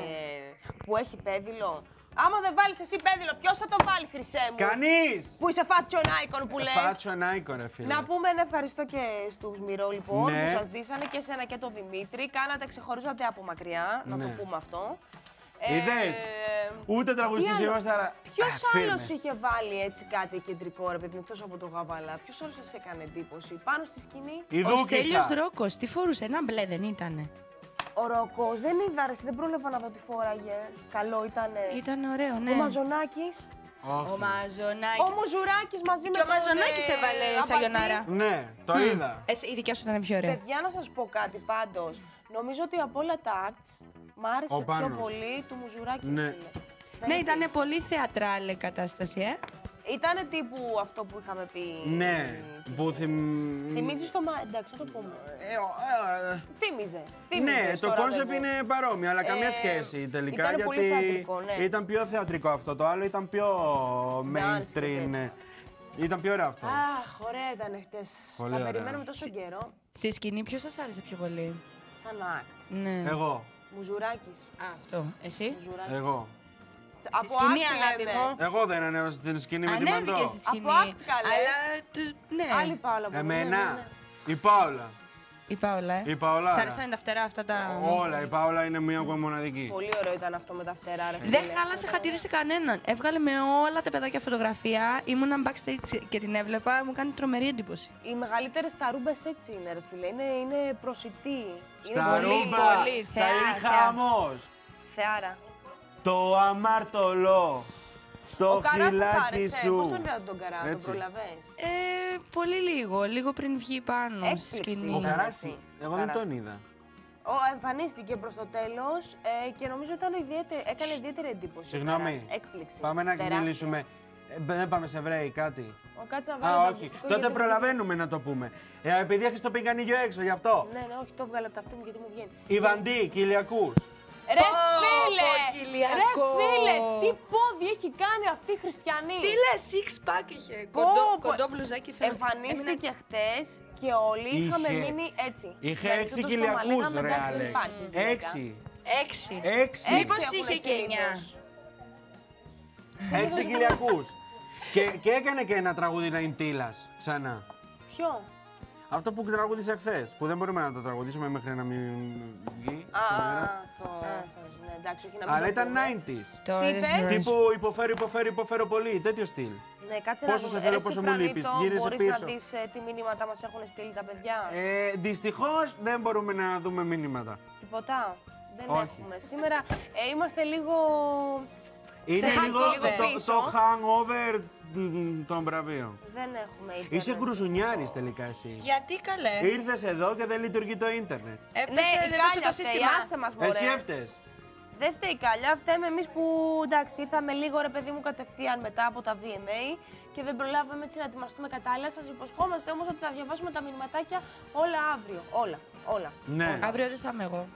που έχει πέδιλο. Άμα δεν βάλεις εσύ πέδιλο, ποιος θα το βάλει, χρυσέ μου. Κανείς! Που είσαι fashion icon που λες. Fashion icon, ρε φίλε. Να πούμε ένα ευχαριστώ και στους Μυρό λοιπόν Ναι. που σας δίσανε και εσένα και τον Δημήτρη. Κάνατε, ξεχωρίζατε από μακριά, να το Ναι. πούμε αυτό. Είδες? Ούτε τραγουδιστής άλλο? είμαστε, αλλά. Ποιος φίλες. άλλος είχε βάλει έτσι κάτι κεντρικό, ρε παιδί, εκτός από το Γαβαλά. Ποιος άλλος σας έκανε εντύπωση πάνω στη σκηνή. Η Ο Στέλιος Δούκησα. Δρόκος, τι φορούσε, ένα μπλε δεν ήτανε. Ο Ροκός δεν είδα, ρε, δεν πρόλαβα να δω τι φόραγε. Καλό ήτανε. Ήταν ωραίο, ναι. Ο Μαζονάκης. Ο Μαζονάκης. Ο Μουζουράκης μαζί με Και ο Μαζονάκης έβαλε σαγιονάρα. Ναι, το είδα. Εσύ, η δικιά σου ήταν πιο ωραία. Παιδιά, να σας πω κάτι πάντως. Νομίζω ότι από όλα τα acts μ' άρεσε Ο πιο Πάνος. πολύ του Μουζουράκη. Ναι. Ναι, ήταν πολύ θεατράλε κατάσταση, Ήτανε τύπου αυτό που είχαμε πει. Ναι, που Θυμίζει το εντάξει, να το πούμε. Θύμιζε. Ναι, στο το κόνσεπτ ραντεβού. είναι παρόμοιο, αλλά καμία σχέση τελικά. ήταν πολύ θεατρικό, ναι. ήταν πιο θεατρικό αυτό. Το άλλο ήταν πιο mainstream. ναι. Ήταν πιο ωραίο αυτό. Αχ, ωραία ήταν χτες. Πολύ Τα ωραία. περιμένουμε τόσο καιρό. Στη σκηνή, ποιος σας άρεσε πιο πολύ. Σαν act. Ναι. Εγώ. Μουζουράκης. Αυτό. Εσύ. Μουζουράκης. Εγώ. Από σκηνή, act αγάπη λέμε. μου. Εγώ δεν ανέβασα στην σκηνή με τη Μαντώ. Ανέβηκε στη σκηνή. Από act, καλέ. Αλλά. Ναι. Άλλη Πάολα. που λέμε, ναι, Εμένα. ναι. Η Πάολα. Η Πάολα, Η Παολάρα. Σ' άρεσαν τα φτερά αυτά τα. Όλα. Η Πάολα είναι μία μοναδική. Πολύ ωραίο ήταν αυτό με τα φτερά, ρε Δεν φίλε. χάλασε χατήρι σε κανέναν. Έβγαλε με όλα τα παιδάκια φωτογραφία. Ήμουνα backstage και την έβλεπα. Μου κάνει τρομερή εντύπωση. Οι μεγαλύτερες ταρούμπες έτσι είναι, ρε φίλε. Είναι προσιτή. Είναι Στα πολύ, ρούμπα πολύ, θα θεά, είναι θεά. χαμός. θεάρα. Το αμαρτωλό. Το Ο Καράς σας χιλάκι άρεσε. σου. Πώς τον είδατε τον Καρά, τον Έτσι. προλαβες. Πολύ λίγο. Λίγο πριν βγει πάνω στη Έκπληξη. σκηνή. Ο Είναι Καράς, έτσι. εγώ Ο δεν Καράς. τον είδα. Εμφανίστηκε προς το τέλος και νομίζω έκανε ιδιαίτερη εντύπωση. ο Συγγνώμη. Καράς. Έκπληξη. Πάμε να Τεράστια. μιλήσουμε. Δεν πάμε σε Εβραίοι, κάτι. Ο κάτσε να βάλω Α, το όχι. ακουστικό, Τότε γιατί- προλαβαίνουμε να το πούμε. Επειδή έχεις το πιγκανίγιο έξω, γι' αυτό. Ναι, ναι, όχι, το έβγαλε από τα αυτή μου γιατί μου βγαίνει. Η Βαντή, Κυλιακούς. Ρε Πω, φίλε! πω, Κυλιακό. Ρε φίλε! Τι πόδι έχει κάνει αυτή η χριστιανή! Τι λες, six pack είχε. Πω, πω. Κοντό μπλουζάκι φέρε. Εμφανίστηκε χτες και όλοι είχαμε Είχε- μείνει έτσι. Είχε Με 6 ανοιχτό το στόμα, Κυλιακούς, λέγαμε, ρε εντάξει, δεν Άλεξ. υπάρχει γυναίκα. 6. 6. 6. Μήπως έχουν είχε και 9. συνήθως. 6 Κυλιακούς. Και έκανε και ένα τραγούδι να είναι τίλας, ξανά. Ποιο? Αυτό που τραγούδισε χθε, που δεν μπορούμε να το τραγουδήσουμε μέχρι να μην βγει. Α, στον αέρα. το. Ναι, εντάξει, όχι να μην Αλλά το ήταν πούμε. 90s. Τι είπες? Τύπου υποφέρω πολύ, τέτοιο στυλ. Ναι, κάτσε Πόσο να σε δούμε. θέλω, Ρε, πόσο εσύ, μου Φρανίτο, λείπεις. Γύρισε μπορείς πίσω. να δεις τι μηνύματα μας έχουν στείλει τα παιδιά. Δυστυχώς δεν μπορούμε να δούμε μηνύματα. Τίποτα. Δεν Όχι. έχουμε. Σήμερα είμαστε λίγο. Είναι λίγο hangover. το hangover των βραβείων. Δεν έχουμε ίντερνετ. Είσαι γκρουζουνιάρης τελικά εσύ. Γιατί καλέ. Ήρθες εδώ και δεν λειτουργεί το ίντερνετ. Ναι, Έπεσε, η δεν κάλια το φταίει, σύστημα. άσε μας, μωρέ. Εσύ έφτες. Δεν φταίει η κάλια, φταίμε εμείς που εντάξει, ήρθαμε λίγο ρε παιδί μου κατευθείαν μετά από τα VMA και δεν προλάβαμε έτσι να ετοιμαστούμε κατάλληλα. Σας υποσχόμαστε όμως ότι θα διαβάσουμε τα μηνυματάκια όλα αύριο. Όλα. Ναι. Αύριο δεν θα είμαι εγώ.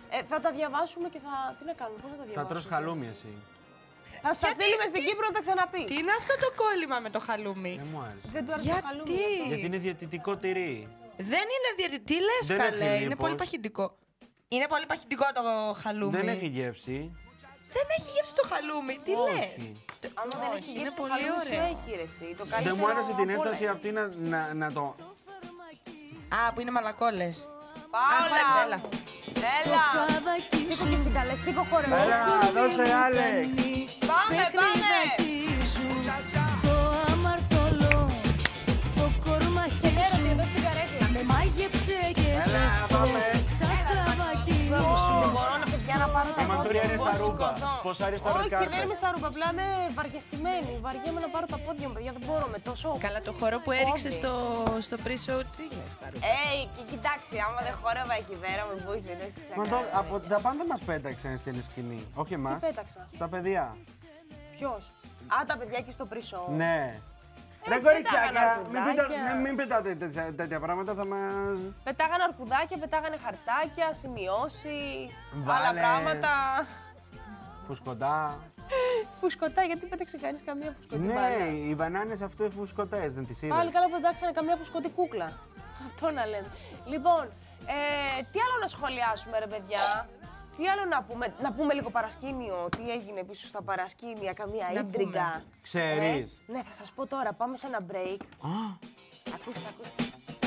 Θα τα διαβάσουμε και θα. Τι να κάνουμε, πώς θα τα διαβάσουμε. Θα τρως χαλούμι εσύ. Θα σας στείλουμε στην Κύπρο να τα ξαναπείς. Τι είναι αυτό το κόλλημα με το χαλούμι? Δεν μου άρεσε. Δεν του άρεσε το χαλούμι. Γιατί είναι διαιτητικό τυρί. Δεν είναι διαιτητικό. Τι λες, Δεν καλέ, έχει είναι λίπος. πολύ παχυντικό. Είναι πολύ παχυντικό το χαλούμι. Δεν έχει γεύση. Δεν έχει γεύση το χαλούμι, τι λες? Άμα δεν Όχι, έχει είναι γεύση, το πολύ χαλούμι σου ωραίο. έχει ρε εσύ. Το Δεν καλύτερο μου άρεσε την απ' όλα έσταση έχει. αυτή να το. Α, που είναι μαλακόλες. Πάολα! Έλα. Έλα! Σήκω και εσύ καλέ, σήκω χορεύω. Έλα, δώσε Άλεξ. Πάμε, πάμε! Το αμαρτωλό, το κορμάκι Ξέρω σου ότι εδώ στην καρέκλα. με μάγεψε και Έλα, πάμε. σαν σκλαβάκι σου. Δεν μπορώ να παιδιά να πάρω τα Η Μαντούρια είναι στα πώς ρούμπα. σηκωθώ. Πώς άρεσε τα Όχι, ρεκάρπετ. δεν είμαι στα ρούμπα, απλά είμαι βαριεστημένη. Βαριέμαι να πάρω τα πόδια μου, παιδιά, δεν μπορώ με τόσο. Καλά, το χορό που έριξε Πόδι. στο pre-show, τι λες τα ρούχα. Και κοιτάξτε, άμα δεν χόρευα εκεί πέρα με βούζι, δεν Μα τώρα, από τα πάντα μας πέταξαν στην σκηνή. Όχι εμάς. πέταξα? Στα παιδιά. Ποιος? Α, τα παιδιά εκεί στο pre-show. Ναι. Ρε πετάγανε κοριτσάκια, αρκουδάκια. μην πετάτε τέτοια πράγματα, θα μας... Πετάγανε αρκουδάκια, πετάγανε χαρτάκια, σημειώσεις, άλλα Βάλες. πράγματα. Φουσκωτά. Φουσκωτά, γιατί πέταξε κανείς καμία φουσκωτή Ναι, μπάλα. οι μπανάνες αυτές φουσκωτές, δεν τις Πάλι είδες. καλά που δεν τάξανε καμία φουσκωτή κούκλα. Αυτό να λέμε. Λοιπόν, τι άλλο να σχολιάσουμε ρε παιδιά. Τι άλλο να πούμε λίγο παρασκήνιο, τι έγινε πίσω στα παρασκήνια, καμία ίντριγκα. Ξέρεις. Ναι, θα σας πω τώρα, πάμε σε ένα break. Ακούστε, ακούστε.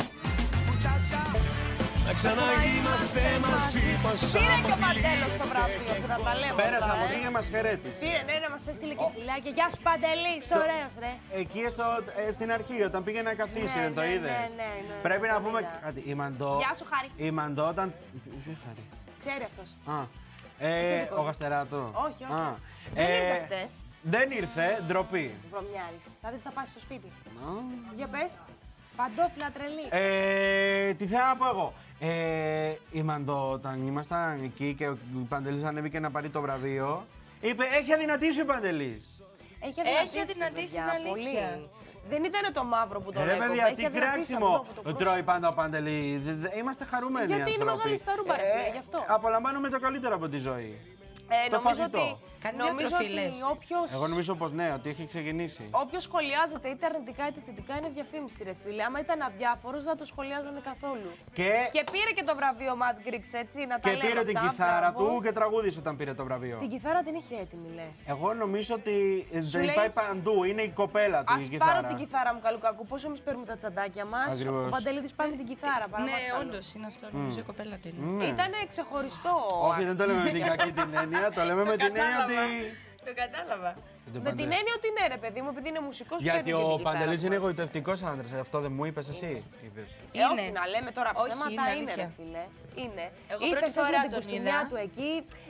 Να ξαναγίναστε μαζί μας. Πήρε και ο Παντέλος το βραβείο που θα τα λέμε. Πέρασε αυτά, από εκεί και μας χαιρέτησε. Πήρε, ναι, να μας έστειλε και φυλάκια. Γεια σου Παντελή, είσαι ωραίος ρε. Εκεί στην αρχή, όταν πήγε να καθίσει, Ναι, δεν το ναι, είδες. ναι. Πρέπει να το πούμε είδα. κάτι. Η Μαντό. Γεια σου Χάρη. Η Μαντό όταν. Ποιο Χάρη. Ξέρει αυτός. Α. δικό Ο του. Γαστεράτο. Όχι, όχι. Α. Δεν ήρθε χτες. Δεν ήρθε, ντροπή. Βρωμιάρης. Δηλαδή θα πάει στο σπίτι. Για πες. Παντόφλα τρελή. Τι θέλω να πω εγώ. Η Μαντό, όταν ήμασταν εκεί και ο Παντελής ανέβηκε να πάρει το βραβείο, είπε: έχει αδυνατήσει ο Παντελής. Έχει αδυνατήσει, παιδιά, είναι αλήθεια. πολύ. Δεν ήταν το μαύρο που τον Ρε έκοβε. παιδιά, έχει τι αδυνατήσει αυτό κράξιμο από το πρόσωπο. τρώει πάντα ο Παντελής. Είμαστε χαρούμενοι Γιατί είναι άνθρωποι. μεγάλη σταρούμπα, ρε φίλε, γι' αυτό. Απολαμβάνουμε το καλύτερο από τη ζωή. Το Νομίζω φαγητό. ότι, Κάνει νομίζω διατροφίλες. ότι Εγώ νομίζω πως ναι, ότι έχει ξεκινήσει. όποιος σχολιάζεται είτε αρνητικά είτε θετικά είναι διαφήμιση, ρε φίλε. Άμα ήταν αδιάφορος δεν το σχολιάζανε καθόλου. Και πήρε και το βραβείο Matt Griggs, έτσι, να τα Και λέμε πήρε την αυτά, κιθάρα μπράβο. του και τραγούδισε όταν πήρε το βραβείο. Την κιθάρα την είχε έτοιμη, λες. Εγώ νομίζω ότι δεν λέει- πάει παντού, είναι η κοπέλα του η Ας κιθάρα. πάρω την κιθάρα μου, καλουκάκου. Πώς εμείς παίρνουμε τα τσαντάκια μας. Ακριβώς. Ο Παντελίδης πάει με την κιθάρα. Ναι, όντως είναι αυτό. Νομίζω η κοπέλα του είναι. Ναι. Ήταν ξεχωριστό. Όχι, δεν το λέμε με την κακή την έννοια, το λέμε με την έννοια ότι. Το κατάλαβα. Με την έννοια ότι ναι, ρε παιδί μου, επειδή είναι μουσικός. Γιατί παίρνει και ο την κιθάρα Παντελής του. είναι εγωιτευτικός άντρας, αυτό δεν μου είπες εσύ. Είπες. Είναι. Όχι να λέμε τώρα Όχι, ψέματα, είναι είναι ρε αλήθεια. φίλε. Είναι. Εγώ Ήρθε πρώτη χθες φορά με την τον κουστούμιά είδα. του εκεί.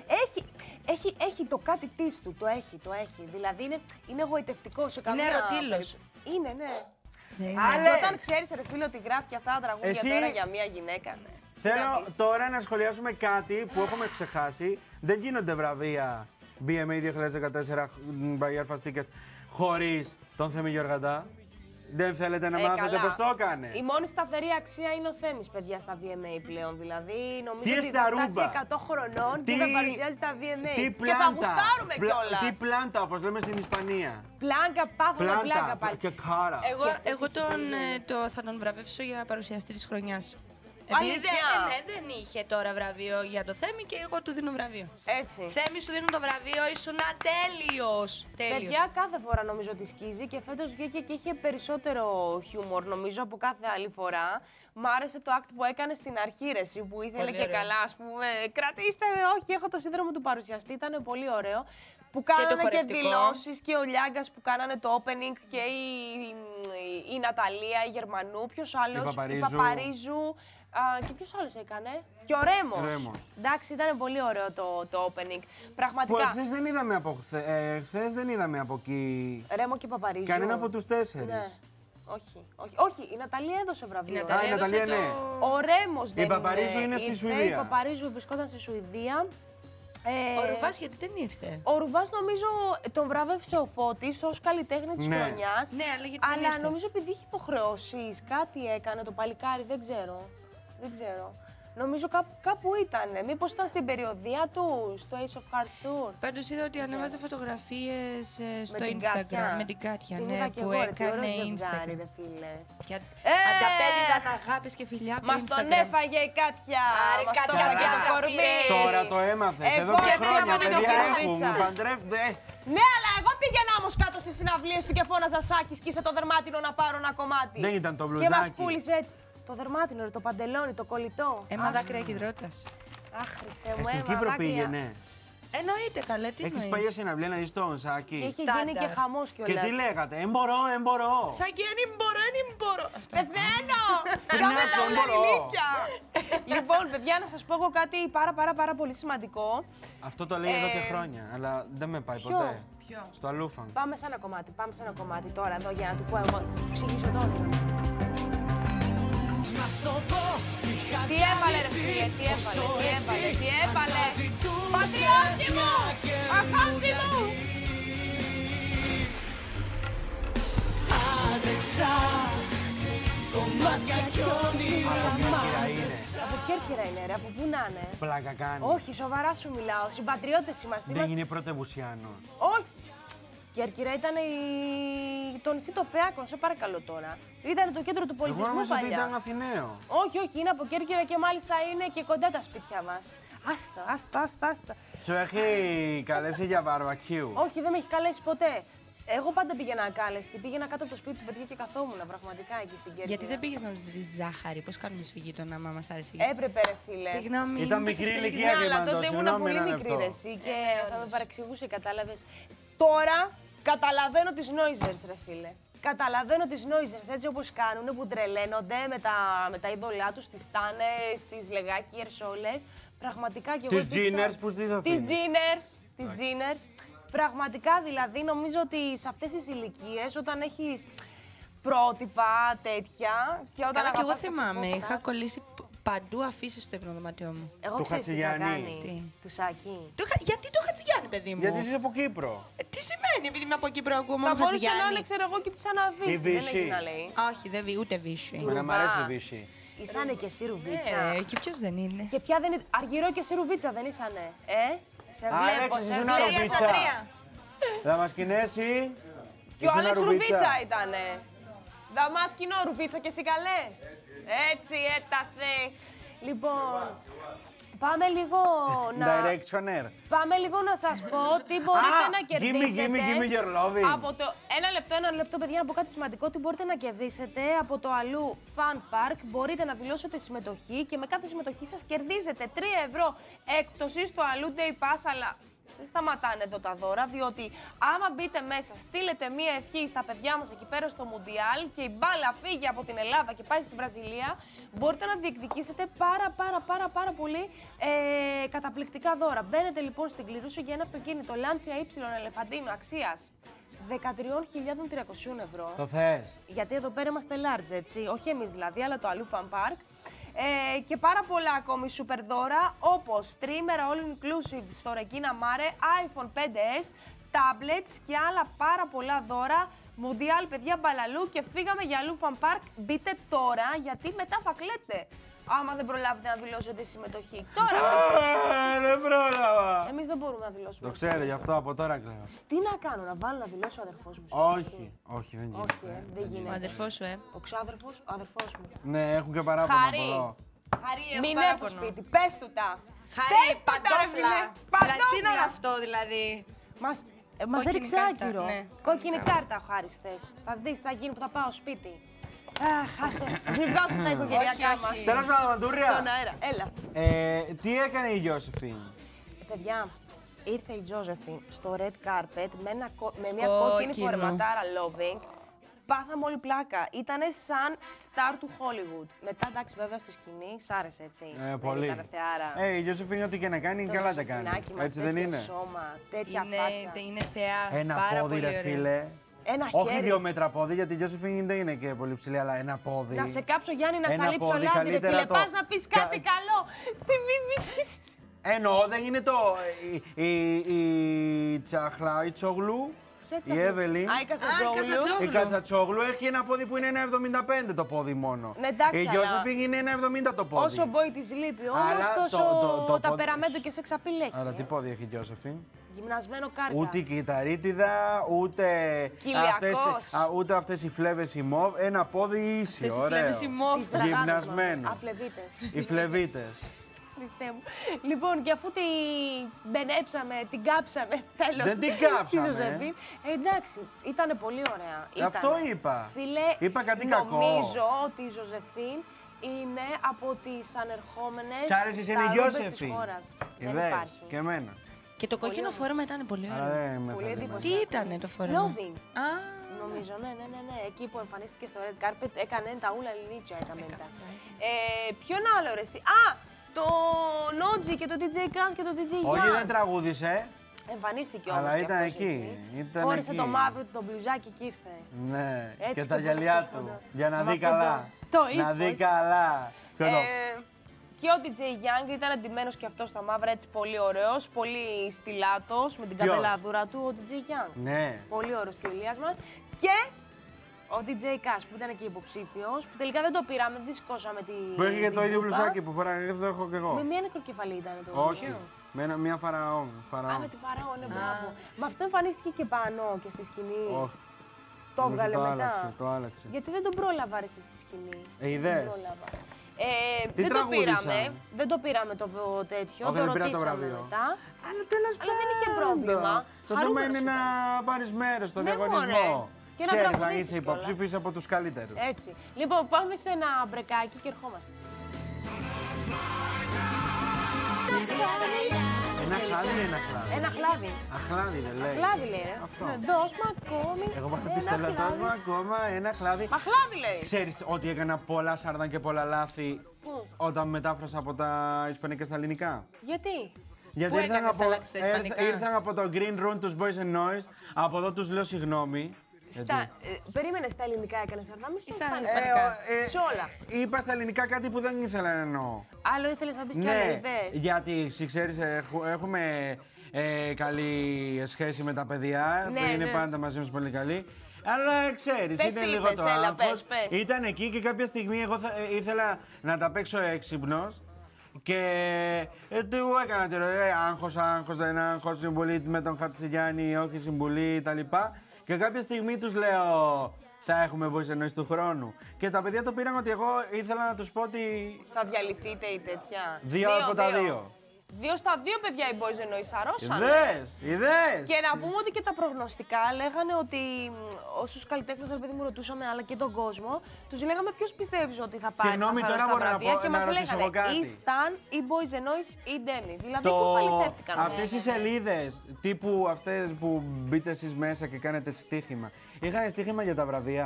Έχει το κάτι της του, το έχει. Δηλαδή είναι εγωιτευτικό σε καμία... ερωτήλος. Είναι, ναι. Ναι, είναι. Άλεξ! Και όταν ξέρεις ρε φίλε ότι γράφει και αυτά τα τραγούδια Εσύ- τώρα για μια γυναίκα. Θέλω τώρα να σχολιάσουμε κάτι που έχουμε ξεχάσει. Δεν γίνονται βραβεία BMA 2014 by Alpha Tickets χωρίς τον Θέμη Γεωργαντά. Δεν θέλετε να μάθετε καλά. πώς το έκανε. Η μόνη σταθερή αξία είναι ο Θέμης, παιδιά, στα VMA πλέον. Δηλαδή, νομίζω Τι ότι στα θα ρούμπα. φτάσει 100 χρονών και θα παρουσιάζει τα VMA. Τι Και πλάντα. θα γουστάρουμε κιόλας. Τι πλάντα, όπως λέμε στην Ισπανία. Πλάνκα, πάθαμε πλάκα πάλι. και κάρα. Εγώ θα τον βραβεύσω για παρουσιαστή της χρονιάς. Αλήθεια? Δεν είχε τώρα βραβείο για το Θέμη και εγώ του δίνω βραβείο. Έτσι. Θέμη, σου δίνω το βραβείο, ήσουν τέλειος. Παιδιά, κάθε φορά νομίζω ότι σκίζει και φέτος βγήκε και είχε περισσότερο χιούμορ νομίζω από κάθε άλλη φορά. Μ' άρεσε το act που έκανε στην αρχή, ρε, εσύ, που ήθελε Πολύ και ωραίο. καλά, ας πούμε. Κρατήστε με, όχι, έχω το σύνδρομο του παρουσιαστή, ήταν πολύ ωραίο. Που το κάνανε και χορευτικό. δηλώσεις και ο Λιάγκας που κάνανε το opening και η Ναταλία, η Γερμανού, ποιος άλλος, η Παπαρίζου. Και ποιος άλλος έκανε, και ο Ρέμος. Ρέμος. Εντάξει, ήταν πολύ ωραίο το opening. Που Πραγματικά. εχθές δεν είδαμε από, χθες δεν είδαμε από εκεί Ρέμο και Παπαρίζου. κανένα από τους 4. Ναι. Όχι, η Ναταλία έδωσε βραβείο. Η Ναταλία η έδωσε Ναταλία, ναι. Ο Ρέμος δεν Παπαρίζου είναι στη ήρθε, Σουηδία. Η Παπαρίζου βρισκόταν στη Σουηδία. Ο Ρουβάς γιατί δεν ήρθε. Ο Ρουβάς νομίζω τον βραβεύσε ο Φώτης ως καλλιτέχνη της Ναι. χρονιάς. Ναι, αλλά γιατί δεν Αλλά ήρθε. νομίζω επειδή είχε υποχρεώσεις, κάτι έκανε το παλικάρι, δεν ξέρω. Νομίζω κάπου ήταν. Μήπως ήταν στην περιοδία του, στο Ace of Hearts Tour. Πάντως είδα ότι ανέβαζε φωτογραφίες στο την Instagram Κάτια. με την Κάτια, Την ναι, είδα και που εγώ, ρε, τι ωραίο έκανε ζευγάρι, Instagram. ρε φίλε. Και ανταπέδιδαν αγάπες και φιλιά από Μας Instagram. τον έφαγε η Κάτια. Άρε, Μας Κάτια, τον έφαγε το Κάτια, κορμί. πήρες. Τώρα το έμαθες. Εγώ Εδώ και και χρόνια, πήγαμε το παιδιά Φερουβίτσα. έχουν. Παντρεύονται. Ναι, αλλά εγώ πήγαινα όμως κάτω στις συναυλίες του και φώναζα Σάκη, σκίσε το δερμάτινο να πάρω ένα κομμάτι. Δεν ήταν το Και μας μπλουζάκι. πούλησε έτσι. Το δερμάτινο, ρε, το παντελόνι, το κολλητό. Έμα δάκρυα κυδρότητας. Αχ, Χριστέ μου, Στην αίμα, Κύπρο δάκρυα. πήγαινε. Εννοείται καλέ, τι Έχεις εννοείς. πάει για συναυλία να δεις τον Σάκη. Και είχε Στάνταρ. γίνει και χαμός Και κιόλας. τι λέγατε, εμπορώ, εμπορώ. Σάκη, δεν μπορώ. Πεθαίνω! Πριν Κάμε έρθω, τα όλα μπορώ. λιλίτσα. Λοιπόν, παιδιά, να σας πω εγώ κάτι πάρα πολύ σημαντικό. Αυτό το λέει εδώ και χρόνια, αλλά δεν με πάει ποιο? ποτέ. Ποιο? Στο αλούφαν. Πάμε σε ένα κομμάτι τώρα εδώ για να του πω εγώ. Ψυχήσω το όνειρο. Τι έβαλε ρε φίλε, τι έβαλε. Πατριώτη μου, αγάπη μου. Από Κέρκυρα είναι ρε, από πού να είναι. Πλάκα κάνει. Όχι, σοβαρά σου μιλάω, συμπατριώτες είμαστε. Δεν είναι πρωτευουσιανό. Όχι. Κέρκυρα ήταν το νησί των Φεάκων, σε παρακαλώ τώρα. Ήταν το κέντρο του Εγώ πολιτισμού νόμιζα ότι παλιά. ήταν Αθηναίο. Όχι, είναι από Κέρκυρα και μάλιστα είναι και κοντά τα σπίτια μας. Άστα. Σου έχει καλέσει για μπαρμπακιού. Όχι, δεν με έχει καλέσει ποτέ. Εγώ πάντα πήγαινα ακάλεστη. Πήγαινα κάτω από το σπίτι του παιδιού και καθόμουν πραγματικά εκεί στην Κέρκυρα. Γιατί δεν πήγες να ζήσεις ζάχαρη, πώς κάνουμε στο γείτονα, άμα μας άρεσε. Έπρεπε, ρε φίλε. Συγγνώμη. Ήταν μήπως μικρή έχετε ηλικία. Ναι, αλλά Γεμάτο, τότε ήμουν συγγνώμη, πολύ ένα μικρή λεπτό. ρε εσύ και θα με όντως. παρεξηγούσε, κατάλαβες. Τώρα καταλαβαίνω τις noisers, ρε φίλε. Καταλαβαίνω τις noisers έτσι όπως κάνουν, που τρελαίνονται με τα είδωλά τους, τις τάνες, τις λεγάκιερς όλες. Πραγματικά και εγώ. Τις Giners που στις Τις αφήνει. Giners. Πραγματικά δηλαδή νομίζω ότι σε αυτές τις ηλικίες όταν έχεις πρότυπα τέτοια και όταν Καλά, και εγώ αγαπάς το θυμάμαι, πop είχα star. κολλήσει παντού αφήσεις στο υπνοδωμάτιό μου. Εγώ Του ξέρεις τι είχα Χατζηγιάννη. κάνει. Τι? Του Σάκη. Γιατί το Χατζηγιάννη, παιδί μου. Γιατί είσαι από Κύπρο. Τι σημαίνει, επειδή είμαι από Κύπρο, ακούω Θα μόνο μπορούσε να Χατζηγιάννη. είναι, ξέρω εγώ, και της Αναβίση. Δεν Βύση. έχει να λέει. Όχι, δεν βι, ούτε βύση. Εμένα μ' αρέσει η Βύση. Ήσανε και εσύ ρουβίτσα. Και ποιος δεν είναι. Και ποια δεν είναι. Αργυρό και εσύ ρουβίτσα δεν ήσανε. Σε βλέπω, Άλεξ, σε ήσουν βλέπω. ρουβίτσα. Θα μας κινέσει. Και ο Άλεξ ρουβίτσα ήτανε. Δαμάσκηνο ρουβίτσα και εσύ καλέ. Έτσι έταθε. Λοιπόν, πάμε λίγο να... Directioner. Πάμε λίγο να σας πω τι μπορείτε να κερδίσετε. Give me your loving. Από το... Ένα λεπτό, παιδιά, να πω κάτι σημαντικό. Τι μπορείτε να κερδίσετε από το Αλλού Fun Park. Μπορείτε να δηλώσετε συμμετοχή και με κάθε συμμετοχή σας κερδίζετε 3 ευρώ έκπτωση στο Αλλού Day Pass, αλλά δεν σταματάνε εδώ τα δώρα, διότι άμα μπείτε μέσα, στείλετε μία ευχή στα παιδιά μας εκεί πέρα στο Μουντιάλ και η μπάλα φύγει από την Ελλάδα και πάει στη Βραζιλία, μπορείτε να διεκδικήσετε πάρα πολύ καταπληκτικά δώρα. Μπαίνετε λοιπόν στην κλήρωση για ένα αυτοκίνητο Lancia Y Ελεφαντίνο αξίας 13.300 ευρώ. Το θες. Γιατί εδώ πέρα είμαστε large, έτσι. Όχι εμείς δηλαδή, αλλά το Αλλού Fun Park. Και πάρα πολλά ακόμη super δώρα, όπως τρίμερα all inclusive στο Regina Mare, iPhone 5S, tablets και άλλα πάρα πολλά δώρα. Μουντιάλ, παιδιά, μπαλαλού και φύγαμε για Αλλού Fun Park. Μπείτε τώρα, γιατί μετά θα κλαίτε. Άμα δεν προλάβετε να δηλώσετε τη συμμετοχή. Τώρα! Δεν πρόλαβα. Εμείς δεν μπορούμε να δηλώσουμε. Το ξέρω, γι' αυτό από τώρα κλαίω. Τι να κάνω, να βάλω να δηλώσει ο αδερφός μου. Όχι, δεν Όχι, γίνεται. δεν Ο γίνεται. αδερφός σου, Ο ξάδερφος, ο αδερφός μου. Ναι, έχουν και παράπονο Χαρή. από εδώ. Χαρή, Μην έρθει στο σπίτι, πες του τα. Χαρή, Πες του τα, ρε παντόφλα. φίλε, Δηλαδή, τι είναι παντόφλα. αυτό, δηλαδή. Μας Κόκκινη έριξε κάρτα, άκυρο. ναι. Κόκκινη κάρτα ο Χάρης θες. Θα δεις τι θα γίνει που θα πάω σπίτι. Αχ, χάσε. Ας μην βγάζουμε τα οικογενειακά Όχι, μας. όχι. Τέλος πάντων, Μαντούρια. Στον αέρα. Έλα. Τι έκανε η Γιώσεφιν. Παιδιά, ήρθε η Τζόζεφιν στο red carpet με μια Κόκκινο. κόκκινη φορεματάρα loving. Πάθαμε όλη πλάκα. Ήτανε σαν star του Hollywood. Μετά, εντάξει, βέβαια στη σκηνή, σ' άρεσε έτσι. Δεν Πολύ. ήταν θεάρα. Η Γιώσεφιν ό,τι και να κάνει, Το καλά τα κάνει. Ζωσιφινάκι μας, Έτσι δεν τέτοιο είναι. σώμα, τέτοια φάτσα. Είναι θεά. Ένα πάρα πόδι, πολύ ρε ωραία. φίλε. Ένα Όχι χέρι. 2 μέτρα πόδι, γιατί η Γιώσεφιν δεν είναι και πολύ ψηλή, αλλά ένα πόδι. Να σε κάψω, Γιάννη, να σε Ένα αλείψω πόδι, λάδι, ρε καλύτερα φίλε. το- Πας να πεις κάτι Κα- καλό. Τι μη. Εννοώ, δεν είναι το. Η τσάχλα, η τσογλού. έτσι. Η Εύελιν. Α, η Καζατζόγλου. Η Καζατσόγλου έχει ένα πόδι που είναι 1,75 το πόδι μόνο. Ναι, εντάξει, Η αλλά- Γιώσεφιν είναι 1,70 το πόδι. Όσο μπόι της λείπει όμως, Αλλά τόσο το τα πόδι- περαμέντο και σε εξαπηλέχει. Άρα τι πόδι έχει η Γιώσεφιν. Γυμνασμένο κάρκα. Ούτε η κυταρίτιδα, Κοιλιακός. ούτε αυτές οι φλέβες οι μοβ. Ένα πόδι ίσιο, Αυτές οι ωραίο. φλέβες οι μοβ. Τις ραγάδες μας. Γυμνασμένο. Αφλεβίτες. Οι φλεβίτες. Χριστέ μου. Λοιπόν, και αφού την μπενέψαμε, την κάψαμε, τέλος. Δεν την κάψαμε. Τη Ζωζεφίν. Εντάξει, ήταν πολύ ωραία. Αυτό Ήτανε. είπα. Φίλε, Είπα κάτι κακό. νομίζω ότι η Ζωζεφίν είναι από τις ανερχόμενες Σ' άρεσε η σταρόμπες της Γιώσεφιν. χώρας. Δεν Ιδέες. υπάρχει. Και εμένα. Και το κόκκινο φόρεμα ήταν πολύ Αλλά ωραίο. δεν με Πολύ θέλει εντύπωση. Τι ήτανε το φόρεμα? Loving. Α, Νομίζω, ναι. Εκεί που εμφανίστηκε στο Red Carpet έκανε τα ούλα λινίτσια ήταν μετά. Ποιον άλλο ρε εσύ. Α, το Νότζι και το DJ Kaz και το DJ Young. Όχι, δεν τραγούδισε. Εμφανίστηκε όμως. Αλλά και ήταν αυτός εκεί. Ήταν Φόρεσε εκεί. το μαύρο του, το μπλουζάκι και ήρθε. Ναι, Έτσι και το τα γυαλιά πρώτο του. φωνά. Για να Με δει αυτό καλά. το Να ύφος. δει καλά. Και το- Και ο DJ Young ήταν εντυμένος και αυτός στα μαύρα, έτσι πολύ ωραίος, πολύ στυλάτος, με την Ποιος? καπελαδούρα του, ο DJ Young. Ναι. Πολύ ωραίος και ο Ηλίας μας. Και ο DJ Kaz που ήταν και υποψήφιος, που τελικά δεν το πήραμε, δεν τη σηκώσαμε τη. Που έχει και την το ίδιο κούπα. μπλουζάκι που φοράει, αυτό έχω και εγώ. Με μία νεκροκεφαλή ήταν το. Όχι. Με μια φαραώ. Α, με τη Φαραώ, ναι, μπράβο. Με αυτό εμφανίστηκε και πάνω και στη σκηνή. Όχι. Το Νομίζω έβγαλε το μετά. άλλαξε, το άλλαξε. Γιατί δεν τον πρόλαβα ρε εσύ στη σκηνή. Είδες. Δεν πρόλαβα. Τι δεν το τραγούδισαν? πήραμε. Δεν το πήραμε το τέτοιο. Όχι, το δεν πήρα το ρωτήσαμε βραβείο. μετά. Αλλά τέλος Αλλά δεν είχε πρόβλημα. Το θέμα Χαρούμενος είναι να ήταν. πάρεις μέρος στον Ναι, διαγωνισμό. μωρέ. Και να Ξέρεις να τραγουδήσεις είσαι κιόλας. υποψήφιος από τους καλύτερους. Έτσι. Λοιπόν, πάμε σε ένα μπρεκάκι και ερχόμαστε. Ένα χλάδι είναι ένα χλάδι. Ένα χλάδι. Αχλάδι δεν λέει. Χλάδι λέει ρε. Αυτό. Δώσ' μου ακόμη. Εγώ μάθα ένα τη Στέλλα, χλάδι. δώσ' μου ακόμα ένα χλάδι. Μα χλάδι λέει. Ξέρεις ότι έκανα πολλά σάρδαν και πολλά λάθη Πού? όταν μετάφρασα από τα ισπανικά στα ελληνικά. Γιατί. Γιατί Πού έκανες τα λάθη στα ισπανικά? ήρθαν από το Green Room τους Boys and Noise, από εδώ τους λέω συγγνώμη. Περίμενε στα ελληνικά έκανε σαρδάμι ή Στα στα ισπανικά. Σε όλα. Είπα στα ελληνικά κάτι που δεν ήθελα να εννοώ. Άλλο ήθελες να πεις κι άλλα Ναι, ιδέες. γιατί εσύ ξέρεις, έχουμε καλή σχέση με τα παιδιά, Ναι, που είναι ναι. πάντα μαζί μας πολύ καλή. Αλλά ξέρεις, Πες είναι τι λίγο είπες, το έλα, άγχος. πες. Ήταν εκεί και κάποια στιγμή εγώ ήθελα να τα παίξω έξυπνος και του έκανα τη ρωτή, άγχος, δεν άγχος, συμβουλή με τον Χατσιγιάννη, όχι συμβουλή κτλ. Και κάποια στιγμή τους λέω, θα έχουμε Boys and Noise του χρόνου. Και τα παιδιά το πήραν ότι εγώ ήθελα να τους πω ότι Θα διαλυθείτε ή τέτοια. δύο από τα δύο. 2 στα 2 παιδιά οι Boys and Noise σαρώσανε. Είδες! Και να πούμε ότι και τα προγνωστικά λέγανε ότι όσους καλλιτέχνες, ρε παιδί μου, ρωτούσαμε, αλλά και τον κόσμο, τους λέγαμε ποιος πιστεύεις ότι θα πάρει Συγγνώμη, τα τώρα σαρώσει τα μπορώ να βραβεία πω- και να μας ρωτήσω εγώ λέγανε κάτι. ή Stan, ή Boys and Noise, ή Demi. Δηλαδή που παλιτεύτηκαν. Αυτές οι σελίδες τύπου αυτές που μπείτε εσείς μέσα και κάνετε στοίχημα, είχαν στοίχημα για τα βραβεία.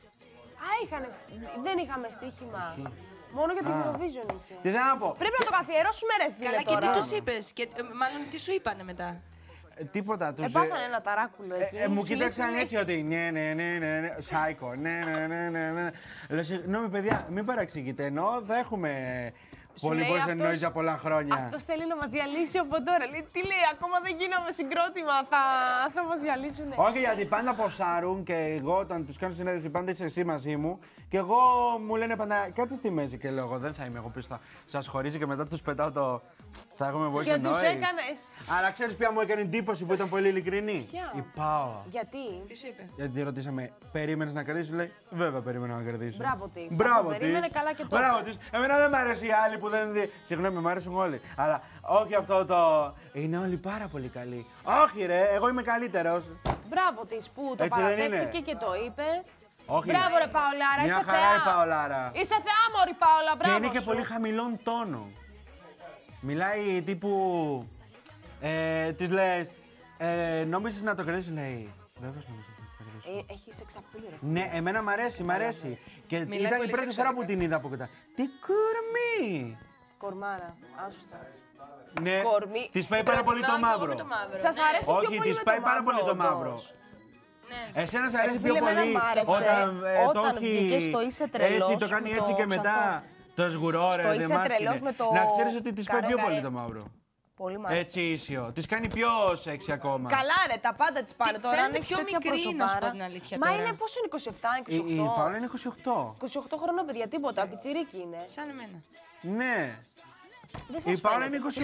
Δεν είχαμε στοίχημα. Μόνο για την Eurovision είχε. Τι θέλω να πω. Πρέπει να το καθιερώσουμε ρε φίλε Καλά, και τώρα. τι τους είπες, και μάλλον τι σου είπανε μετά. Τίποτα τους. Έπαθαν ένα ταράκουλο εκεί. Μου Σου κοίταξαν λέει, έτσι ότι ναι, σάικο, ναι. Λέω, συγγνώμη παιδιά, μην παραξηγείτε, ενώ θα έχουμε πολύ λέει Boys and αυτός- Noise για πολλά χρόνια. Αυτός θέλει να μας διαλύσει από τώρα. Λέει, τι λέει, ακόμα δεν γίναμε συγκρότημα, θα μας διαλύσουνε. Όχι, γιατί πάντα ποσάρουν και εγώ όταν τους κάνω συνέντευξη πάντα είσαι εσύ μαζί μου και εγώ μου λένε πάντα κάτσε στη μέση και λέω εγώ δεν θα είμαι εγώ πίσω, θα σας χωρίζει και μετά τους πετάω το θα έχουμε Boys Και and τους Noise. έκανες. Αλλά ξέρεις ποια μου έκανε εντύπωση που ήταν πολύ ειλικρινή. Ποια? Η Πάολα. Γιατί. Τι σου είπε. Γιατί τη ρωτήσαμε, περίμενες να κερδίσεις, λέει, βέβαια περίμενα να κερδίσω. Μπράβο της. Μπράβο Αυτό της. περίμενε καλά και το Μπράβο έκανε. της. Εμένα δεν μ' αρέσει οι άλλοι που δεν δει. Συγγνώμη, μ' αρέσουν όλοι. Αλλά όχι αυτό το. Είναι όλοι πάρα πολύ καλοί. Όχι, ρε, εγώ είμαι καλύτερος. Μπράβο της που το Έτσι δεν είναι? παραδέχτηκε και το είπε. Όχι. Μπράβο ρε Παολάρα, Μια είσαι χαρά η θεά. Παολάρα. Είσαι θεά μωρή Παόλα, Και μπράβο είναι και σου. πολύ χαμηλών τόνων. Μιλάει τύπου. Της λες, νόμιζες να το κερδίσεις, λέει. Βέβαιως νόμιζα να το κερδίσω. Έχει σεξαπίλ ρε. Ναι, εμένα μ' αρέσει, μ' αρέσει. Και Μιλάει ήταν η πολύ πρώτη φορά σεξουαλικά. που την είδα από κοντά. Τι κορμί! Κορμάρα, άσουστα. Ναι, Κορμί. της πάει πάρα πολύ το Προτιμάω και εγώ μαύρο. με το μαύρο. Σας Ναι. αρέσει πιο Όχι, πολύ της με πάει το πάρα μαύρο, πολύ το μαύρο. όντως. Ναι. Εσένα σ' αρέσει Ρε πιο φίλε, εμένα πολύ μ' άρεσε όταν το όταν έχει βγήκε στο «Είσαι τρελός» έτσι, το κάνει με έτσι το και μετά ξανθό. το σγουρό, ρε, Στο δεν «Είσαι μάσκινε. τρελός» με το Να ξέρεις ότι της πάει καρέ, πιο πολύ καρέ. το μαύρο. Πολύ μ' άρεσε. Έτσι ίσιο. Τη κάνει πιο σεξy ακόμα. Καλά, ρε, τα πάντα τη πάνε τώρα. φαίνεται Αν έχεις πιο τέτοια μικρή, να σου πω προσωπάρα. την αλήθεια Μα τώρα. είναι πόσο είναι 27, 28. Η Παύλα είναι 28. 28 χρονών, παιδιά, τίποτα. Πιτσιρίκι είναι. Σαν εμένα. Ναι. Δεν σας Η Παύλα φαίνεται. είναι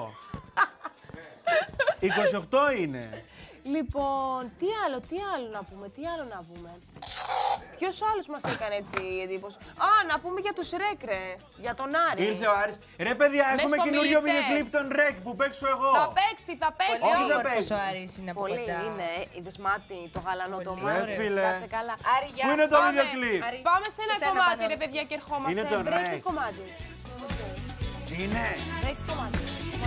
28. 28 είναι. Λοιπόν, τι άλλο να πούμε. Ποιος άλλος μας έκανε έτσι εντύπωση. Α, να πούμε για τους Ρεκ, ρε. Για τον Άρη. Ήρθε ο Άρης. Ρε παιδιά, Μες έχουμε στο καινούριο μιλητέ. βίντεο κλιπ των Ρεκ που παίξω εγώ. Θα παίξει. Πολύ Όχι, δεν όμορφος παίζει. ο Άρης είναι από Πολύ κοντά. είναι. Είδες μάτι, το γαλανό το Πολύ μάτι. ωραίος. Φίλε. Κάτσε καλά. Άρη, για Πού είναι το πάμε. βίντεο κλιπ? Άρη, Πάμε σε ένα σένα κομμάτι, πάνω. ρε παιδιά, και ερχόμαστε. Είναι το Break Ρεκ. κομμάτι. Είναι. Break κομμάτι.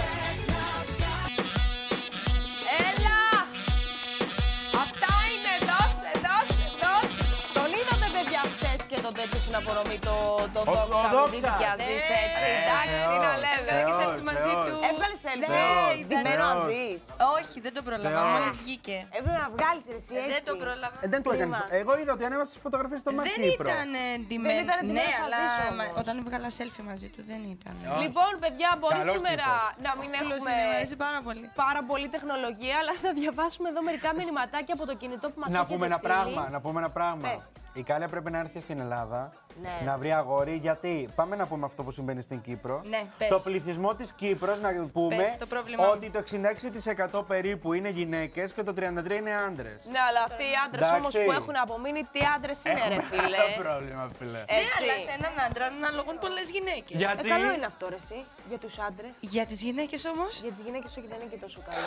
Έλα! Αυτά είναι, δώσε. Τον είδατε, παιδιά, χτες και τον τέτοιο στην απονομή, το Δόξα. Μην Δόξα. τη δικιάζεις, έτσι. Εντάξει, τι να λέμε. Έβγαλε και selfie μαζί του. Έβγαλε selfie. Θεός, Ντυμένο Θεός. Αζής. Όχι, δεν τον πρόλαβα. Θεός. Μόλις βγήκε. Έπρεπε να βγάλεις ρε, εσύ έτσι. Δεν τον πρόλαβα. Δεν το Κρίμα. έκανες. Εγώ είδα ότι ανέβασε φωτογραφίες στο Μαρ Δεν Κύπρο. ήταν Δεν ντυμένο. ήταν Ναι, ντυμένος αλλά Αζής όμως. όταν έβγαλα selfie μαζί του δεν ήταν. Λοιπόν, παιδιά, μπορεί Καλός σήμερα τύπος. να μην Κούλος έχουμε είναι, μου αρέσει πάρα πολύ. πάρα πολύ τεχνολογία, αλλά θα διαβάσουμε εδώ μερικά μηνυματάκια από το κινητό που μας Να έχετε πούμε ένα στείλει. πράγμα. Να πούμε ένα πράγμα. Πες. Η Κάλια πρέπει να έρθει στην Ελλάδα Ναι. να βρει αγόρι. Γιατί πάμε να πούμε αυτό που συμβαίνει στην Κύπρο. Ναι, πες. Το πληθυσμό της Κύπρος, να πούμε Πες το πρόβλημά ότι το 66% περίπου είναι γυναίκες και το 33% είναι άντρες. Ναι, αλλά αυτοί οι άντρες Εντάξει. όμως που έχουν απομείνει, τι άντρες είναι, ρε φίλε. Άλλο πρόβλημα, φίλε. Ναι, Έτσι. αλλά σε έναν άντρα αναλογούν πολλές γυναίκες. Γιατί Καλό είναι αυτό, ρε, εσύ, για τους άντρες. Για τις γυναίκες όμως. Για τις γυναίκες όχι, δεν είναι και τόσο καλό.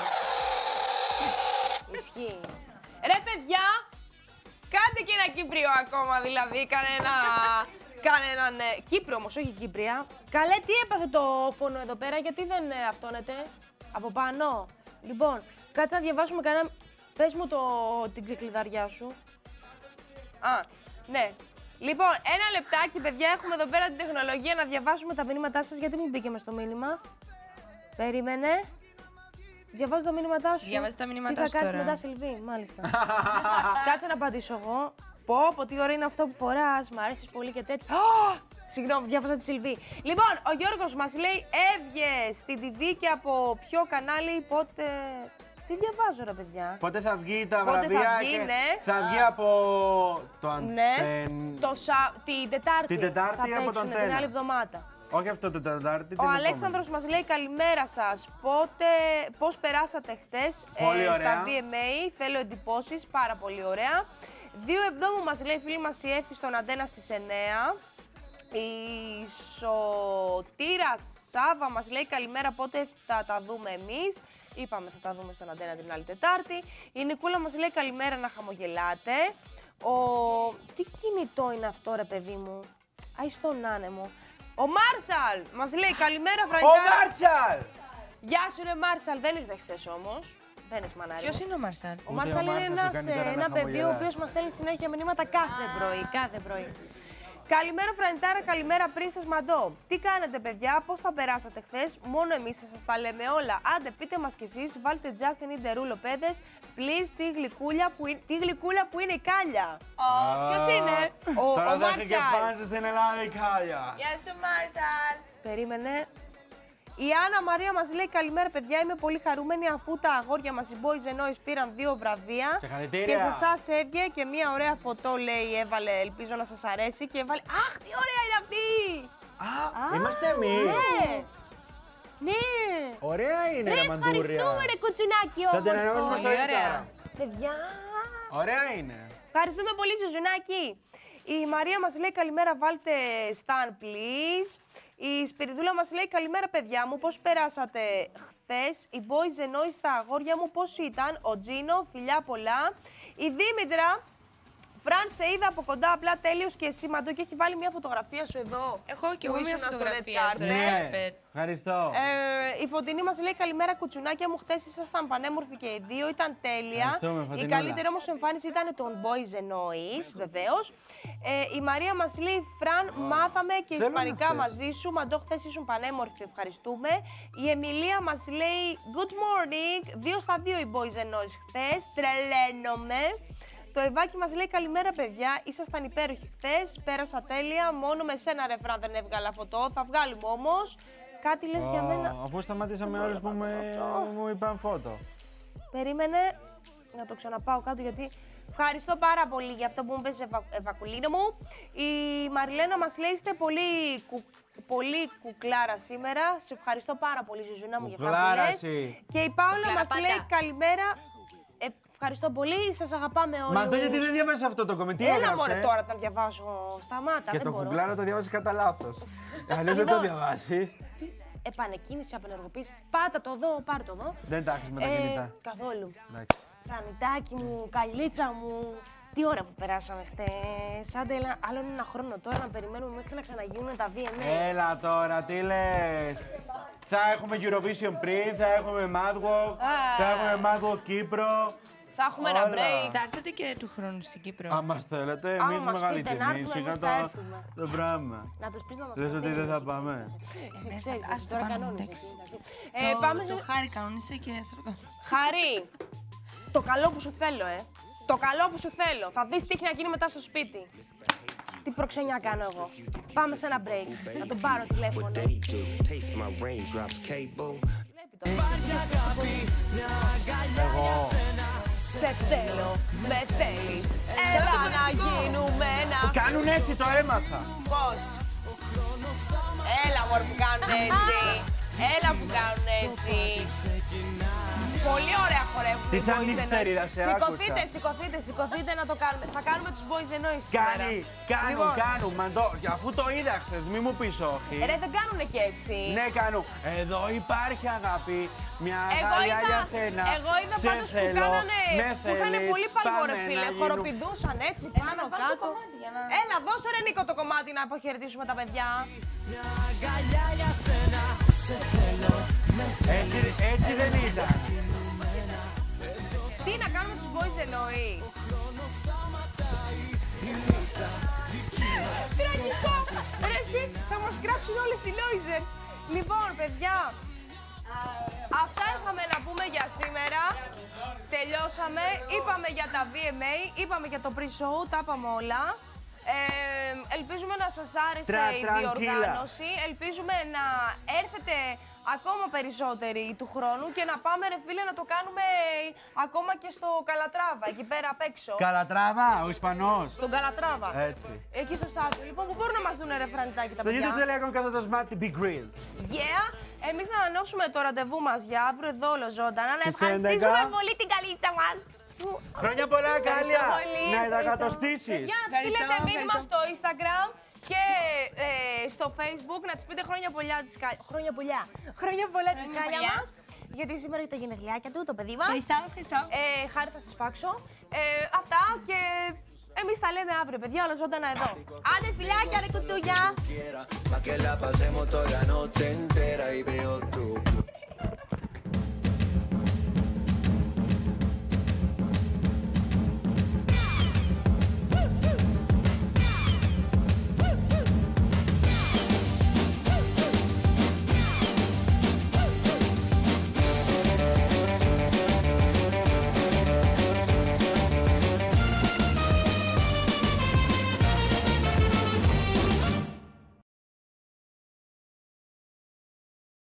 Ισχύει. Ρε, παιδιά, κάντε και ένα Κύπριο ακόμα, δηλαδή, κανέναν Κύπρο όμως, όχι Κύπρια. Καλέ, τι έπαθε το φόνο εδώ πέρα, γιατί δεν αυτόνεται από πάνω. Λοιπόν, κάτσε να διαβάσουμε κανένα... Πες μου την ξεκλειδαριά σου. Α, ναι. Λοιπόν, ένα λεπτάκι, παιδιά, έχουμε εδώ πέρα την τεχνολογία να διαβάσουμε τα μηνύματά σας. Γιατί μου μπήκε μες στο μήνυμα. Περίμενε. Διαβάζω τα μηνύματά σου. Διαβάζει τα μηνύματά Τι σου θα κάνεις τώρα. μετά, Σιλβί, μάλιστα. Κάτσε να απαντήσω εγώ. Πω, τι ώρα είναι αυτό που φοράς, μ' αρέσεις πολύ και τέτοια. Συγγνώμη, διάβασα τη Σιλβί. Λοιπόν, ο Γιώργος μας λέει, έβγε στην TV και από ποιο κανάλι, πότε... Τι διαβάζω, ρε παιδιά. πότε θα βγει τα Πότε θα βραβεία βγει, και ναι. θα βγει από το Ναι, Αντέν... την Τετάρτη. Την Τετάρτη θα από το παίξουνε την Αντένα. άλλη εβδομάδα. Όχι αυτό το Τετάρτη, την Ο επόμενη. Αλέξανδρος μας λέει καλημέρα σας. Πώς περάσατε χτες Πολύ ωραία. στα VMA, θέλω εντυπώσεις, πάρα πολύ ωραία. 2 Εβδόμου μας λέει φίλη μας η Έφη στον Αντένα στις 9. Η Σωτήρα Σάβα μας λέει καλημέρα, πότε θα τα δούμε εμείς. Είπαμε θα τα δούμε στον Αντένα την άλλη Τετάρτη. Η Νικούλα μας λέει καλημέρα, να χαμογελάτε. Τι κινητό είναι αυτό, ρε παιδί μου. Άι στον άνεμο. Ο Μάρσαλ μας λέει καλημέρα, Ο Φρανιτάρα. Μάρτσαλ! Γεια σου, ρε Μάρσαλ, δεν ήρθε χθες όμως. Δεν είναι μανάρι. Ποιος είναι ο Μαρσάλ? Ο Μάρσαλ ο είναι Μάρσαλ σου κάνει τώρα να ένα παιδί ο χαμογελάς. οποίος μας στέλνει συνέχεια μηνύματα κάθε πρωί. Καλημέρα, Φρανιτάρα, καλημέρα, Princess Μαντό. Τι κάνετε, παιδιά, πώς τα περάσατε χθες? Μόνο εμείς θα σας τα λέμε όλα. Άντε, πείτε μας κι εσείς, βάλτε Justin Ιντερούλο, παιδες. Please, τη γλυκούλα που είναι η Κάλια. Ποιος είναι? Τώρα ο θα έχει και Μάρτσαλ. φάνς στην Ελλάδα η Κάλια. Γεια σου Μαρσάλ. Περίμενε. Η Άννα Μαρία μας λέει καλημέρα, παιδιά. Είμαι πολύ χαρούμενη αφού τα αγόρια μας, οι Boys and Noise, πήραν 2 βραβεία. Συγχαρητήρια. Και σε εσάς έβγε και μία ωραία φωτό, λέει, έβαλε. Ελπίζω να σας αρέσει. Και έβαλε. Αχ, τι ωραία είναι αυτή! Α, είμαστε εμείς. Ναι! Ναι! Ωραία είναι, ρε μαντούρια. Ευχαριστούμε, ρε κουτσουνάκι Θα την όμορφο. ανεβάσουμε στο Πολύ ωραία. Instagram. Παιδιά! Ωραία είναι. Ευχαριστούμε πολύ, Ζουζουνάκη. Η Μαρία μας λέει καλημέρα, βάλτε Stan, please. Η Σπυριδούλα μας λέει καλημέρα, παιδιά μου, πώς περάσατε χθες? Οι Boys and Noise, τα αγόρια μου, πώς ήταν? Ο Τζίνο, φιλιά πολλά. Η Δήμητρα, Φραντ, σε είδα από κοντά, απλά τέλειος και εσύ, Μαντώ, και έχει βάλει μια φωτογραφία σου εδώ. Έχω και εγώ Που μια ήσουνα στο φωτογραφία red στο carpet. red Ναι, carpet. ευχαριστώ. Η Φωτεινή μας λέει καλημέρα, κουτσουνάκια μου. Χτες ήσασταν πανέμορφοι και οι δύο, ήταν τέλεια. Ευχαριστούμε, Η Φωτεινούλα. καλύτερη όμως εμφάνιση ήταν των Boys and Noise, βεβαίως. Η Μαρία μας λέει Φραν, μάθαμε και Θέλουμε ισπανικά αυτές. μαζί σου. Μαντώ, χθες ήσουν πανέμορφοι, ευχαριστούμε. Η Εμιλία μας λέει Good morning. 2 στα 2 οι Boys and Noise χθες. Τρελαίνομαι. Το Ευάκι μας λέει καλημέρα, παιδιά. Ήσασταν υπέροχοι χθες. Πέρασα τέλεια. Μόνο με σένα, ρε Φραν, δεν έβγαλα φωτό. Θα βγάλουμε όμως. κάτι λες για μένα. Αφού σταματήσαμε όλους που μου είπαν φώτο. Περίμενε να το ξαναπάω κάτω γιατί ευχαριστώ πάρα πολύ για αυτό που μου πες, Ευακουλίνο μου. Η Μαριλένα μας λέει είστε πολύ κουκλάρα σήμερα. Σε ευχαριστώ πάρα πολύ, Ζουζούνα μου, για αυτά που λες. Και η Πάολα μας λέει καλημέρα. Ευχαριστώ πολύ, σας αγαπάμε όλους. Μα το γιατί δεν διάβασες αυτό το κομμεντή, έγραψε. Έλα μωρέ τώρα να διαβάσω, σταμάτα, και δεν το μπορώ. κουκλάρα το διάβασες κατά λάθος. Αλλιώς δεν το διαβάσεις. Επανεκκίνηση, απενεργοποίηση. Πάτα το εδώ, πάρ' το εδώ. Δεν τα έχεις με τα κινητά. Καθόλου. Εντάξει. Φρανιτάκι μου, καλίτσα μου. Τι ώρα που περάσαμε χτες. Άντε, άλλο ένα χρόνο τώρα να περιμένουμε μέχρι να ξαναγίνουν τα VMA. Έλα τώρα, τι λες. Θα έχουμε Eurovision πριν, θα έχουμε Madwalk, θα έχουμε Madwalk Κύπρο. Θα έχουμε ένα όλα. break. Θα έρθετε και του χρόνου στην Κύπρο. Αν μας θέλετε, εμείς μας μεγάλη πείτε να τιμή, έρθουμε, σιγά εμείς θα έρθουμε. το πράγμα. Να τους πεις να μας Λες ότι προτείνουν. δεν θα πάμε. Δεν ξέρεις, Ας το τώρα πάμε, κανόνες. εντάξει. Πάμε Το σε... χάρη κανόνισε και θα το κάνω. Χαρή, το καλό που σου θέλω, Το καλό που σου θέλω. Θα δεις τι έχει να γίνει μετά στο σπίτι. Τι προξενιά κάνω εγώ. Πάμε σε ένα break. Να τον πάρω τηλέφωνο. Εγώ. Σε θέλω, με θέλεις. Έλα να γίνουμε ένα. Κάνουν έτσι, το έμαθα. Πώς. Έλα μωρέ που κάνουν έτσι. Έλα που κάνουν έτσι. Πολύ ωραία χορεύουν Τι οι σαν boys νυχτερίδα, εννοείς. σε Σηκωθείτε να το κάνουμε. Θα κάνουμε τους boys εννοείς σήμερα. Λοιπόν, Κάνουν, αφού το είδα χθες, μη μου πεις όχι. Ρε δεν κάνουνε και έτσι. Ναι, κάνουν. Εδώ υπάρχει αγάπη, μια Εγώ γαλιά είδα, για σένα. εγώ είδα Σε πάντως που θέλω, κάνανε, με που είχαν θέλεις, πολύ παλμό ρε πάμε φίλε, να γίνουμε. χοροπηδούσαν έτσι πάνω κάτω. Έλα δώσε ρε Νίκο το κομμάτι να αποχαιρετήσουμε τα παιδιά. Έτσι δεν ήταν. Τι να κάνουμε τους boys εννοείς. Τραγικό! Ρε εσύ, θα μας κράξουν όλες οι Noisers. Λοιπόν, παιδιά, αυτά είχαμε να πούμε για σήμερα. Τελειώσαμε, είπαμε για τα VMA, είπαμε για το pre-show, τα είπαμε όλα. Ελπίζουμε να σας άρεσε η διοργάνωση, ελπίζουμε να έρθετε ακόμα περισσότεροι του χρόνου και να πάμε ρε φίλε να το κάνουμε ακόμα και στο Καλατράβα, εκεί πέρα απ' έξω. Καλατράβα, ο Ισπανός. Στον Καλατράβα. Έτσι. Εκεί στο στάσιο. Λοιπόν, που μπορούν να μας δουν ρε φρανιτάκι τα Στο παιδιά. youtube.com κάθετος Matti Big Grills. Yeah! Εμείς να ανανεώσουμε το ραντεβού μας για αύριο εδώ όλο ζωντανά. Να Στις ευχαριστήσουμε 11. πολύ την καλίτσα μας. Χρόνια πολλά, Κάλια. πολύ. Να τα Ευχαριστώ. κατοστήσεις. Για να της στείλετε μήνυμα στο Instagram και στο Facebook να της πείτε χρόνια πολλά της Χρόνια πολλά. Χρόνια πολλά της Κάλια μας. Γιατί σήμερα είναι τα γενεθλιάκια του, το παιδί μας. Ευχαριστώ. Χάρη θα σας φάξω. Αυτά και εμείς τα λέμε αύριο, παιδιά, όλα ζωντανά εδώ. Άντε φιλάκια, ρε κουτσούγια. Pa' que la pasemos toda la noche entera y veo tu